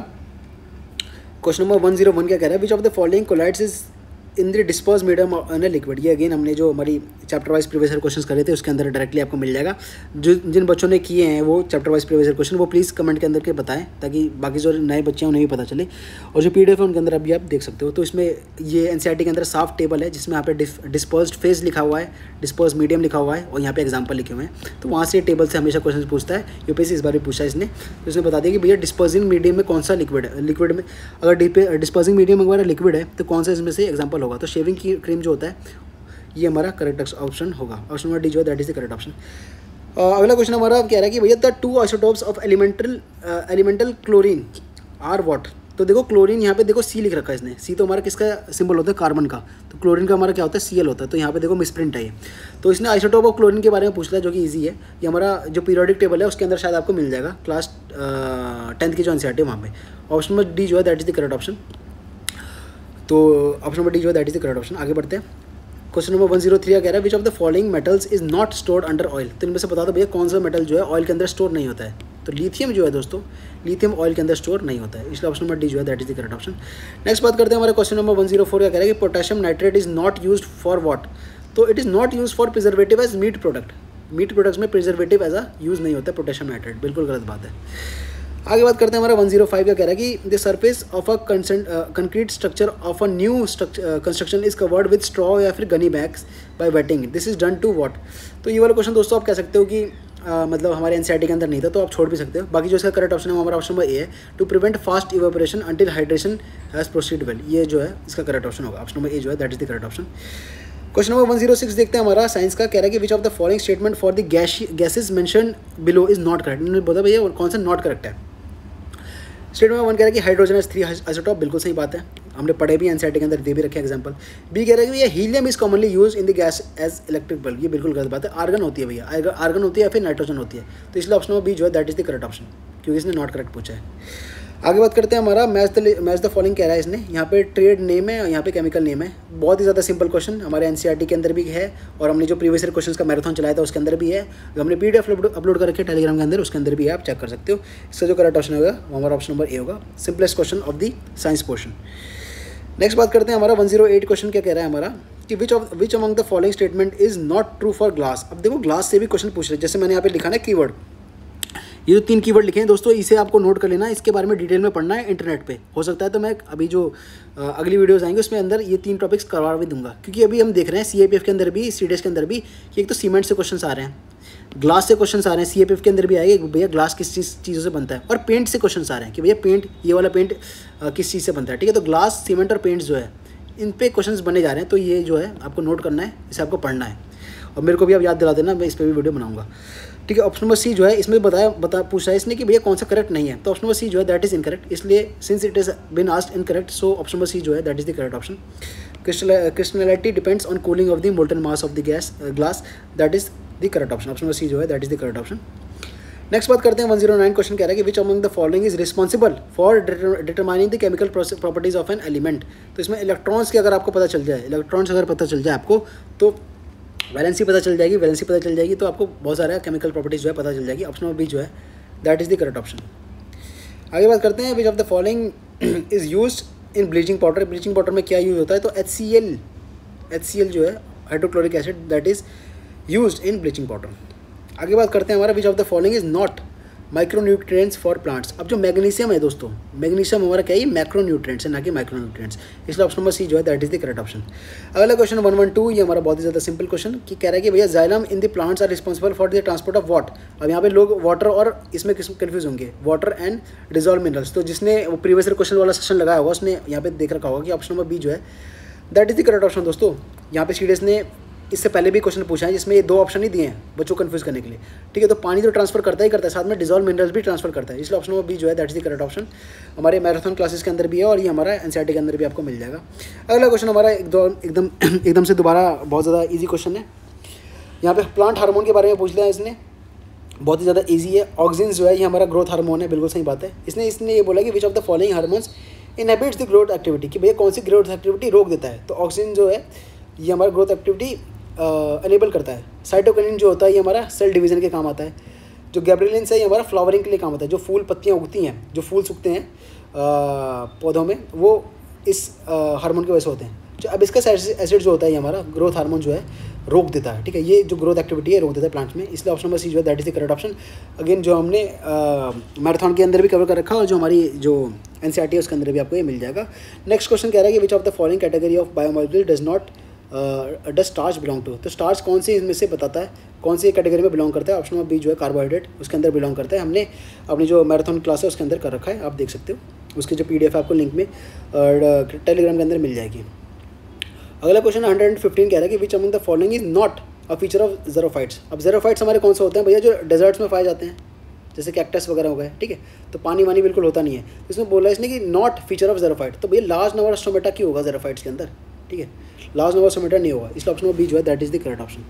क्वेश्चन नंबर 101 क्या कह रहा है, which of the following colloids is in the disperse medium in liquid. ये अगेन हमने जो हमारी चैप्टर वाइज प्रीवियस क्वेश्चन करे थे उसके अंदर डायरेक्टली आपको मिल जाएगा। जो जिन बच्चों ने किए हैं वो चैप्टर वाइज प्रीवियस क्वेश्चन वो प्लीज़ कमेंट के अंदर के बताएं, ताकि बाकी जो नए बच्चे हैं उन्हें भी पता चले। और जो पीडीएफ है उनके अंदर अभी आप देख सकते हो, तो इसमें ये एनसीईआरटी के अंदर साफ टेबल है जिसमें यहाँ पे डिस्पर्स्ड फेज लिखा हुआ है, डिस्पर्स मीडियम लिखा हुआ है और यहाँ पे एग्जाम्पल लिखे हुए हैं। तो वहाँ से टेबल से हमेशा क्वेश्चन पूछता है, यूपीएससी इस बार भी पूछा है इसने, तो इसने बता दिया कि भैया डिस्पर्सिंग मीडियम में कौन सा लिक्विड है, लिक्विड में अगर डिस्पर्सिंग मीडियम हमारा लिक्विड है तो कौन सा इसमें से एग्जाम्पल होगा। तो शेविंग की क्रीम जो होता है ये हमारा करेक्ट ऑप्शन होगा। ऑप्शन नंबर डी जो है that is the correct option. अगला क्वेश्चन हमारा कह रहा है कि भैया the 2 isotopes of elemental chlorine are what. तो देखो क्लोरीन यहाँ पे देखो सी लिख रखा है इसने, सी तो हमारा किसका सिंबल होता है, कार्बन का, तो क्लोरीन का हमारा क्या होता है Cl होता है, तो यहाँ पे देखो मिसप्रिंट है ये। तो इसने आइसोटोप ऑफ क्लोरीन के बारे में पूछ लिया जो कि इजी है, ये हमारा जो पीरियोडिक टेबल है उसके अंदर शायद आपको मिल जाएगा क्लास 10th की जो एनसीईआरटी है वहाँ पे। ऑप्शन नंबर डी जो है that is the correct option. तो ऑप्शन नंबर डी जो है that is the correct option. आगे बढ़ते हैं, क्वेश्चन नंबर 103 कह रहा है which of the following metals is not stored under oil. तो इनमें से बता दो भैया कौन सा मेटल जो है ऑयल के अंदर स्टोर नहीं होता है। तो लिथियम जो है दोस्तों, लिथियम ऑयल के अंदर स्टोर नहीं होता है, इसलिए ऑप्शन नंबर डी जो है that is the correct option. Next बात करते हैं, हमारा क्वेश्चन नंबर 104 का कह रहा है कि potassium nitrate is not used for what. तो it is not use for preservative as meat product. Meat products में प्रिजर्वेटिव एज अ यूज़ नहीं होता है पोटेशियम नाइट्रेट, बिल्कुल गलत बात है। आगे बात करते हैं, हमारा 105 का कह रहा है कि the surface of a concrete structure of a new construction is covered with straw या फिर gunny bags by wetting, this is done to what. तो ये वाला क्वेश्चन दोस्तों आप कह सकते हो कि मतलब हमारे एनसीईआरटी के अंदर नहीं था, तो आप छोड़ भी सकते हो। बाकी जो इसका करेक्ट ऑप्शन है वो हमारा ऑप्शन नंबर ए है, to prevent fast evaporation until hydration has proceed well. ये जो है इसका करेक्ट ऑप्शन होगा, ऑप्शन नंबर ए जो है that is the correct option. Question number 106 देखते हैं हमारा साइंस का, कह रहा है कि which of the following statement for the gases mention below is not correct. इन्होंने बोला भैया कौन सा नॉट करेक्ट है। स्टेटमेंट नंबर 1 कह रहा है कि हाइड्रोजन इज 3 आइसोटोप, बिल्कुल सही बात है, हमने पढ़े भी एनसीईआरटी के अंदर, दे भी रखे एग्जांपल। बी कह रहा है कि भैया helium is commonly use in the gas as electric bulb, ये बिल्कुल गलत बात है, आर्गन होती है भैया, आर्गन होती है या फिर नाइट्रोजन होती है, तो इसलिए ऑप्शन नंबर बी जो है that is the correct option, क्योंकि इसने नॉट करेक्ट पूछा है। आगे बात करते हैं हमारा मैच द फॉलोइंग कह रहा है इसने, यहाँ पे ट्रेड नेम है, यहाँ पे केमिकल नेम है, बहुत ही ज़्यादा सिंपल क्वेश्चन, हमारे एनसीईआरटी के अंदर भी है और हमने जो प्रीवियस ईयर क्वेश्चन का मैराथन चलाया था उसके अंदर भी है, जो हमने पीडीएफ अपलोड कर रखे टेलीग्राम के अंदर, उसके अंदर भी है, आप चेक कर सकते हो। इसका जो करेक्ट ऑप्शन होगा वो हमारा ऑप्शन नंबर ए होगा, simplest question of the science portion. Next बात करते हैं हमारा 108 क्वेश्चन क्या कह रहा है हमारा, कि which among the following statement is not true for glass. अब देखो ग्लास से भी क्वेश्चन पूछ रहे हैं, जैसे मैंने यहाँ पे लिखा ना कीवर्ड, ये जो 3 कीवर्ड लिखे हैं दोस्तों, इसे आपको नोट कर लेना, इसके बारे में डिटेल में पढ़ना है इंटरनेट पे, हो सकता है तो मैं अभी जो अगली वीडियोस आएंगे उसमें अंदर ये 3 टॉपिक्स करवा भी दूंगा, क्योंकि अभी हम देख रहे हैं सीएपीएफ के अंदर भी, सीडीएस के अंदर भी, कि एक तो सीमेंट से क्वेश्चन आ रहे हैं, ग्लास से क्वेश्चन आ रहे हैं, सीएपीएफ के अंदर भी आएगा भैया ग्लास किस चीज़ों से बनता है, और पेंट से क्वेश्चन आ रहे हैं कि भैया पेंट, ये वाला पेंट किस चीज़ से बनता है, ठीक है। तो ग्लास, सीमेंट और पेंट्स जो है इन पे क्वेश्चंस बने जा रहे हैं, तो ये जो है आपको नोट करना है, इसे आपको पढ़ना है, और मेरे को भी आप याद दिला देना, मैं इस पर भी वीडियो बनाऊंगा, ठीक है। ऑप्शन नंबर सी जो है इसमें पूछा है इसने कि भैया कौन सा करेक्ट नहीं है, तो ऑप्शन नंबर सी जो है दैट इज इनकरेक्ट, इसलिए since it is been asked incorrect, so option number C जो है that is the correct option. Crystallinity depends on cooling of the molten mass of the glass, that is the correct option, option number C जो है that is the correct option. Next बात करते हैं 109 question कह रहा है कि which among the following is responsible for determining the chemical properties of an element. तो इसमें इलेक्ट्रॉन्स की अगर आपको पता चल जाए, इलेक्ट्रॉन्स अगर पता चल जाए आपको, तो वैलेंसी पता चल जाएगी, वैलेंसी पता चल जाएगी, तो आपको बहुत सारा केमिकल प्रॉपर्टीज जो है पता चल जाएगी, ऑप्शन नंबर बी जो है that is the correct option. आगे बात करते हैं which of the following is used in bleaching powder. Bleaching powder में क्या यूज होता है, तो HCl जो है hydrochloric acid, that is used in bleaching powder. आगे बात करते हैं हमारा which of the following is not micronutrients for plants. अब जो मैग्नीशियम है दोस्तों, मैग्नीशियम हमारा क्या है, मैक्रोन्यूट्रिएंट्स है, ना कि माइक्रोन्यूट्रिएंट्स, इसलिए ऑप्शन नंबर सी जो है that is the correct option. अगला क्वेश्चन 112, ये हमारा बहुत ही ज़्यादा सिंपल क्वेश्चन, कि कह रहा है कि भैया xylem in the plants are responsible for the transport of water. अब यहाँ पे लोग वाटर और इसमें कन्फ्यूज होंगे, वाटर एंड डिजॉल्व मिनरल्स, तो जिसने वो प्रीवियस क्वेश्चन वाला सेशन लगाया होगा उसने यहाँ पे देख रखा होगा कि ऑप्शन नंबर बी जो है that is the correct option. दोस्तों यहाँ पे सीडीएस ने इससे पहले भी क्वेश्चन पूछा है जिसमें ये 2 ऑप्शन ही दिए हैं बच्चों को कंफ्यूज करने के लिए, ठीक है। तो पानी तो ट्रांसफर करता ही करता है, साथ में डिजॉल्व मिनरल्स भी ट्रांसफर करता है, इसलिए ऑप्शन नंबर बी जो है that is the correct option. हमारे मैराथन क्लासेस के अंदर भी है और ये हमारा एनसीईआरटी के अंदर भी आपको मिल जाएगा। अगला क्वेश्चन हमारा एकदम से दोबारा बहुत ज़्यादा ईजी क्वेश्चन है, यहाँ पे प्लांट हार्मोन के बारे में पूछ लिया है इसने, बहुत ही ज़्यादा ईजी है। ऑक्सिन जो है ये हमारा ग्रोथ हार्मोन है, बिल्कुल सही बात है। इसने ये बोला कि which of the following hormones inhibits the growth activity, कि भैया कौन सी ग्रोथ एक्टिविटी रोक देता है, तो ऑक्सिन जो है ये हमारा ग्रोथ एक्टिविटी एनेबल करता है। साइटोकिनिन जो होता है ये हमारा सेल डिवीजन के काम आता है। जो गैब्रेलिन है ये हमारा फ्लावरिंग के लिए काम आता है, जो फूल पत्तियाँ उगती हैं, जो फूल सूखते हैं पौधों में, वो इस हार्मोन की वजह से होते हैं। जो अब इसका एसिड जो होता है ये हमारा ग्रोथ हार्मोन जो है रोक देता है, ठीक है। ये जो ग्रोथ एक्टिविटी है रोक देता है प्लांट्स में, इसलिए ऑप्शन नंबर सी जो है that is the correct option. Again जो हमने मैराथन के अंदर भी कवर कर रखा और जो हमारी जो एनसीईआरटी है उसके अंदर भी आपको ये मिल जाएगा। नेक्स्ट क्वेश्चन कह रहा है कि which of the following category of biomolecule does not does starch belong to. तो स्टार्च कौन सी इसमें से बताता है, कौन सी कैटेगरी में बिलोंग करता है, ऑप्शन नंबर बी जो है कार्बोहाइड्रेट उसके अंदर बिलोंग करता है। हमने अपनी जो मैराथन क्लास है उसके अंदर कर रखा है, आप देख सकते हो, उसकी जो PDF है आपको लिंक में टेलीग्राम के अंदर मिल जाएगी। अगला क्वेश्चन 115 कह रहा है कि which among the following is not a feature of xerophytes. अब ज़ेरोफाइट्स हमारे कौन से होते हैं भैया, जो डेजर्ट्स में पाए जाते हैं, जैसे कैक्टस वगैरह हो गए, ठीक है। तो पानी वानी बिल्कुल होता नहीं है, इसमें बोला इसने कि नॉट फीचर ऑफ ज़ेरोफाइट, तो भैया लार्ज नंबर ऑफ स्टोमेटा क्यों होगा ज़ेरोफाइट्स के अंदर, ठीक है, लार्ज नंबर ऑफ स्टोमेटा नहीं होगा, इसलिए ऑप्शन नंबर बी जो है that is the correct option.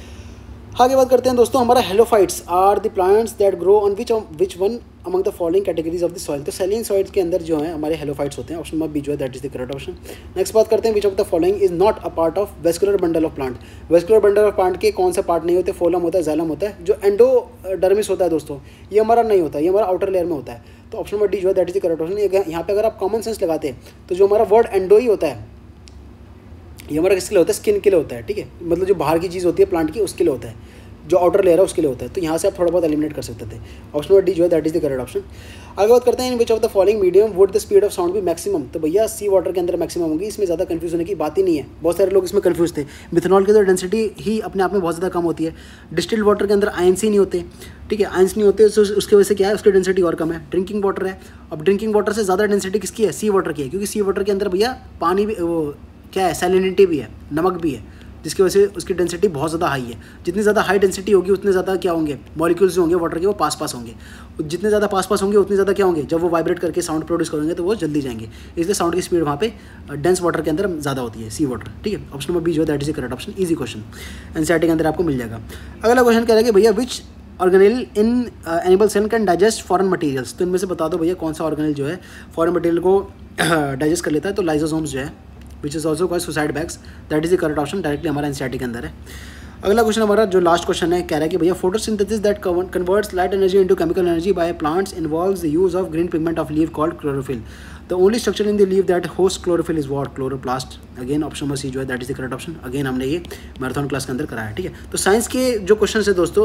आगे बात करते हैं दोस्तों, हमारा halophytes are the plants that grow on which one among the following categories of the soil. तो सैलियन सॉइल्स के अंदर जो है हमारे हेलोफाइट्स होते हैं, ऑप्शन नंबर बी जो है that is the correct option. Next बात करते हैं which of the following is not a part of vascular bundle of plant. Vascular bundle of plant के कौन सा पार्ट नहीं होते, फोलम होता है, जाइलम होता है। जो एंडोडर्मिस होता है दोस्तों ये हमारा नहीं होता, ये हमारा आउटर लेयर में होता है, तो ऑप्शन नंबर डी जो है that is the correct option. यहाँ पे अगर आप कॉमन सेंस लगाते हैं तो जो हमारा वर्ड एंडो ही होता है ये हमारा किसके लिए होता है, स्किन के लिए होता है, ठीक है, मतलब जो बाहर की चीज़ होती है प्लांट की उसके लिए होता है। जो आउटर लेयर है उसके लिए होता है। तो यहाँ से आप थोड़ा बहुत एलिमिनेट कर सकते थे। ऑप्शन नंबर डी जो है that is the correct option. आगे बात करते हैं in which of the following medium would the speed of sound be maximum. तो भैया सी वाटर के अंदर मैक्सिमम होगी, इसमें ज़्यादा कंफ्यूज होने की बात ही नहीं है। बहुत सारे लोग इसमें कंफ्यूज थे। मिथेनॉल की तो डेंसिटी ही अपने आप में बहुत ज़्यादा कम होती है। डिस्टिल्ड वाटर के अंदर आयंस ही नहीं होते, ठीक है, आयंस नहीं होते, तो उसकी वजह से क्या है, उसकी डेंसिटी और कम है। ड्रिंकिंग वाटर है, अब ड्रिंकिंग वाटर से ज़्यादा डेंसिटी किसकी है, सी वाटर की है, क्योंकि सी वाटर के अंदर भैया पानी भी वो क्या है, सैलिनिटी भी है, नमक भी है, जिसकी वजह से उसकी डेंसिटी बहुत ज़्यादा हाई है। जितनी ज़्यादा हाई डेंसिटी होगी उतने ज़्यादा क्या होंगे, मॉलिक्यूल्स जो होंगे वाटर के वो पास पास होंगे। जितने ज़्यादा पास पास होंगे उतने ज़्यादा क्या होंगे, जब वो वाइब्रेट करके साउंड प्रोड्यूस करेंगे तो वो जल्दी जाएंगे, इसलिए साउंड की स्पीड वहाँ पे डेंस वाटर के अंदर ज़्यादा होती है, सी वाटर, ठीक है। ऑप्शन नंबर बी जो है that is the correct option, easy question, NCERT के अंदर आपको मिल जाएगा। अगला क्वेश्चन कह रहा है कि भैया which organelle in animal cell can digest foreign materials. तो इनमें से बता दो भैया कौन सा ऑर्गेनिल जो है फॉरेन मटेरियल को डाइजेस्ट कर लेता है। तो लाइसोसोम्स जो है which is also called suicide bags, that is the correct option, directly हमारा एनसीईआरटी के अंदर है। अगला क्वेश्चन हमारा जो लास्ट क्वेश्चन है कह रहा है कि भैया photosynthesis that converts light energy into chemical energy by plants involves the use of green pigment of leave called chlorophyll. The only structure in the leave that host chlorophyll is what, chloroplast. Again option number C जो है that is the correct option. Again हमने ये marathon class के अंदर कराया है, ठीक है। तो साइंस के जो क्वेश्चन है दोस्तों,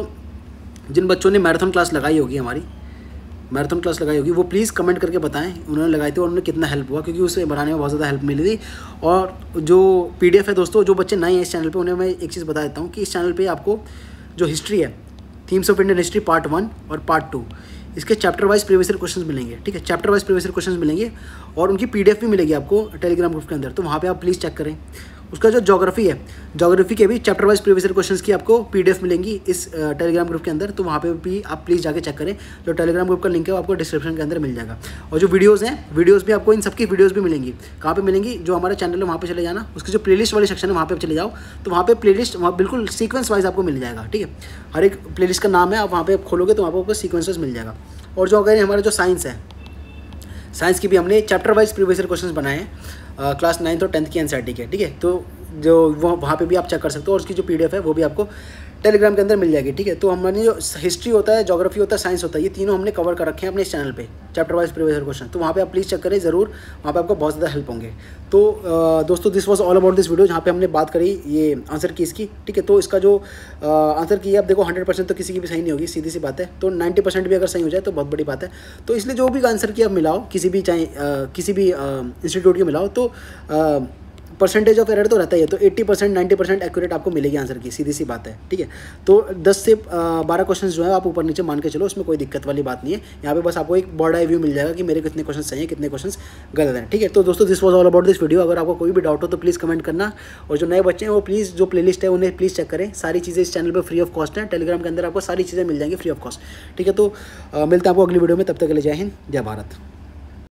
जिन बच्चों ने मैराथन क्लास लगाई होगी, हमारी मैराथन क्लास लगाई होगी, वो प्लीज़ कमेंट करके बताएं उन्होंने लगाई थी और उन्हें कितना हेल्प हुआ, क्योंकि उसे बनाने में बहुत ज़्यादा हेल्प मिली थी। और जो पीडीएफ है दोस्तों, जो बच्चे नए हैं इस चैनल पे उन्हें मैं एक चीज़ बता देता हूँ कि इस चैनल पे आपको जो हिस्ट्री है, themes of Indian history part 1 और पार्ट 2, इसके chapter wise previous year questions मिलेंगे, ठीक है, chapter wise previous year questions मिलेंगे और उनकी पीडीएफ भी मिलेगी आपको टेलीग्राम ग्रुप के अंदर, तो वहाँ पे आप प्लीज़ चेक करें। उसका जो ज्योग्राफी है, ज्योग्राफी के भी chapter wise previous year questions की आपको पीडीएफ मिलेंगी इस टेलीग्राम ग्रुप के अंदर, तो वहाँ पे भी आप प्लीज़ जाके चेक करें। जो टेलीग्राम ग्रुप का लिंक है वो आपको डिस्क्रिप्शन के अंदर मिल जाएगा। और जो वीडियोज़ हैं, वीडियोज़ भी आपको इन सबकी वीडियोज़ भी मिलेंगी। कहाँ पे मिलेंगी, जो हमारा चैनल है वहाँ पे चले जाना, उसकी जो प्लेलिस्ट वाली सेक्शन है वहाँ पे चले जाओ, तो वहाँ पे प्लेलिस्ट वहाँ बिल्कुल सीक्वेंस वाइज आपको मिल जाएगा, ठीक है। हर एक प्लेलिस्ट का नाम है, आप वहाँ पे खोलोगे तो वहाँ पर आपको सीक्वेंस वाइज मिल जाएगा। और जो अगर हमारा जो साइंस है, साइंस की भी हमने chapter wise previous year questions बनाए हैं क्लास 9th और 10th की एनसीईआरटी के, ठीक है। तो जो वहाँ पे भी आप चेक कर सकते हो और उसकी जो पीडीएफ है वो भी आपको टेलीग्राम के अंदर मिल जाएगी, ठीक है। तो हमने जो हिस्ट्री होता है, ज्योग्राफी होता है, साइंस होता है, ये तीनों हमने कवर कर रखे हैं अपने इस चैनल पे, chapter wise previous year question, तो वहाँ पे आप प्लीज़ चेक करें ज़रूर, वहाँ पे आपको बहुत ज़्यादा हेल्प होंगे। तो दोस्तों this was all about this video, जहाँ पे हमने बात करी ये आंसर की इसकी, ठीक है। तो इसका जो आंसर की है, आप देखो 100% तो किसी की भी सही नहीं होगी, सीधी सी बात है। तो 90% भी अगर सही हो जाए तो बहुत बड़ी बात है। तो इसलिए जो भी आंसर की आप मिलाओ, किसी भी चाहे किसी भी इंस्टीट्यूट की मिलाओ, तो परसेंटेज ऑफ एरर तो रहता ही है, तो 80% 90% एक्यूरेट आपको मिलेगी आंसर की, सीधी सी बात है, ठीक है। तो 10 से 12 क्वेश्चन जो है आप ऊपर नीचे मान के चलो, उसमें कोई दिक्कत वाली बात नहीं है। यहाँ पे बस आपको एक बॉर्ड आई व्यू मिल जाएगा कि मेरे कितने क्वेश्चन सही हैं, कितने क्वेश्चन गलत हैं, ठीक है। तो दोस्तों this was all about this video. अगर आपको कोई भी डाउट हो तो प्लीज़ कमेंट करना, और जो नए बच्चे हैं वो प्लीज़ जो प्लेलिस्ट है उन्हें प्लीज़ चेक करें। सारी चीज़ें इस चैनल पर फ्री ऑफ कॉस्ट है, टेलीग्राम के अंदर आपको सारी चीज़ें मिल जाएंगी फ्री ऑफ कॉस्ट, ठीक है। तो मिलते हैं आपको अगली वीडियो में, तब तक के लिए जय हिंद, जय भारत।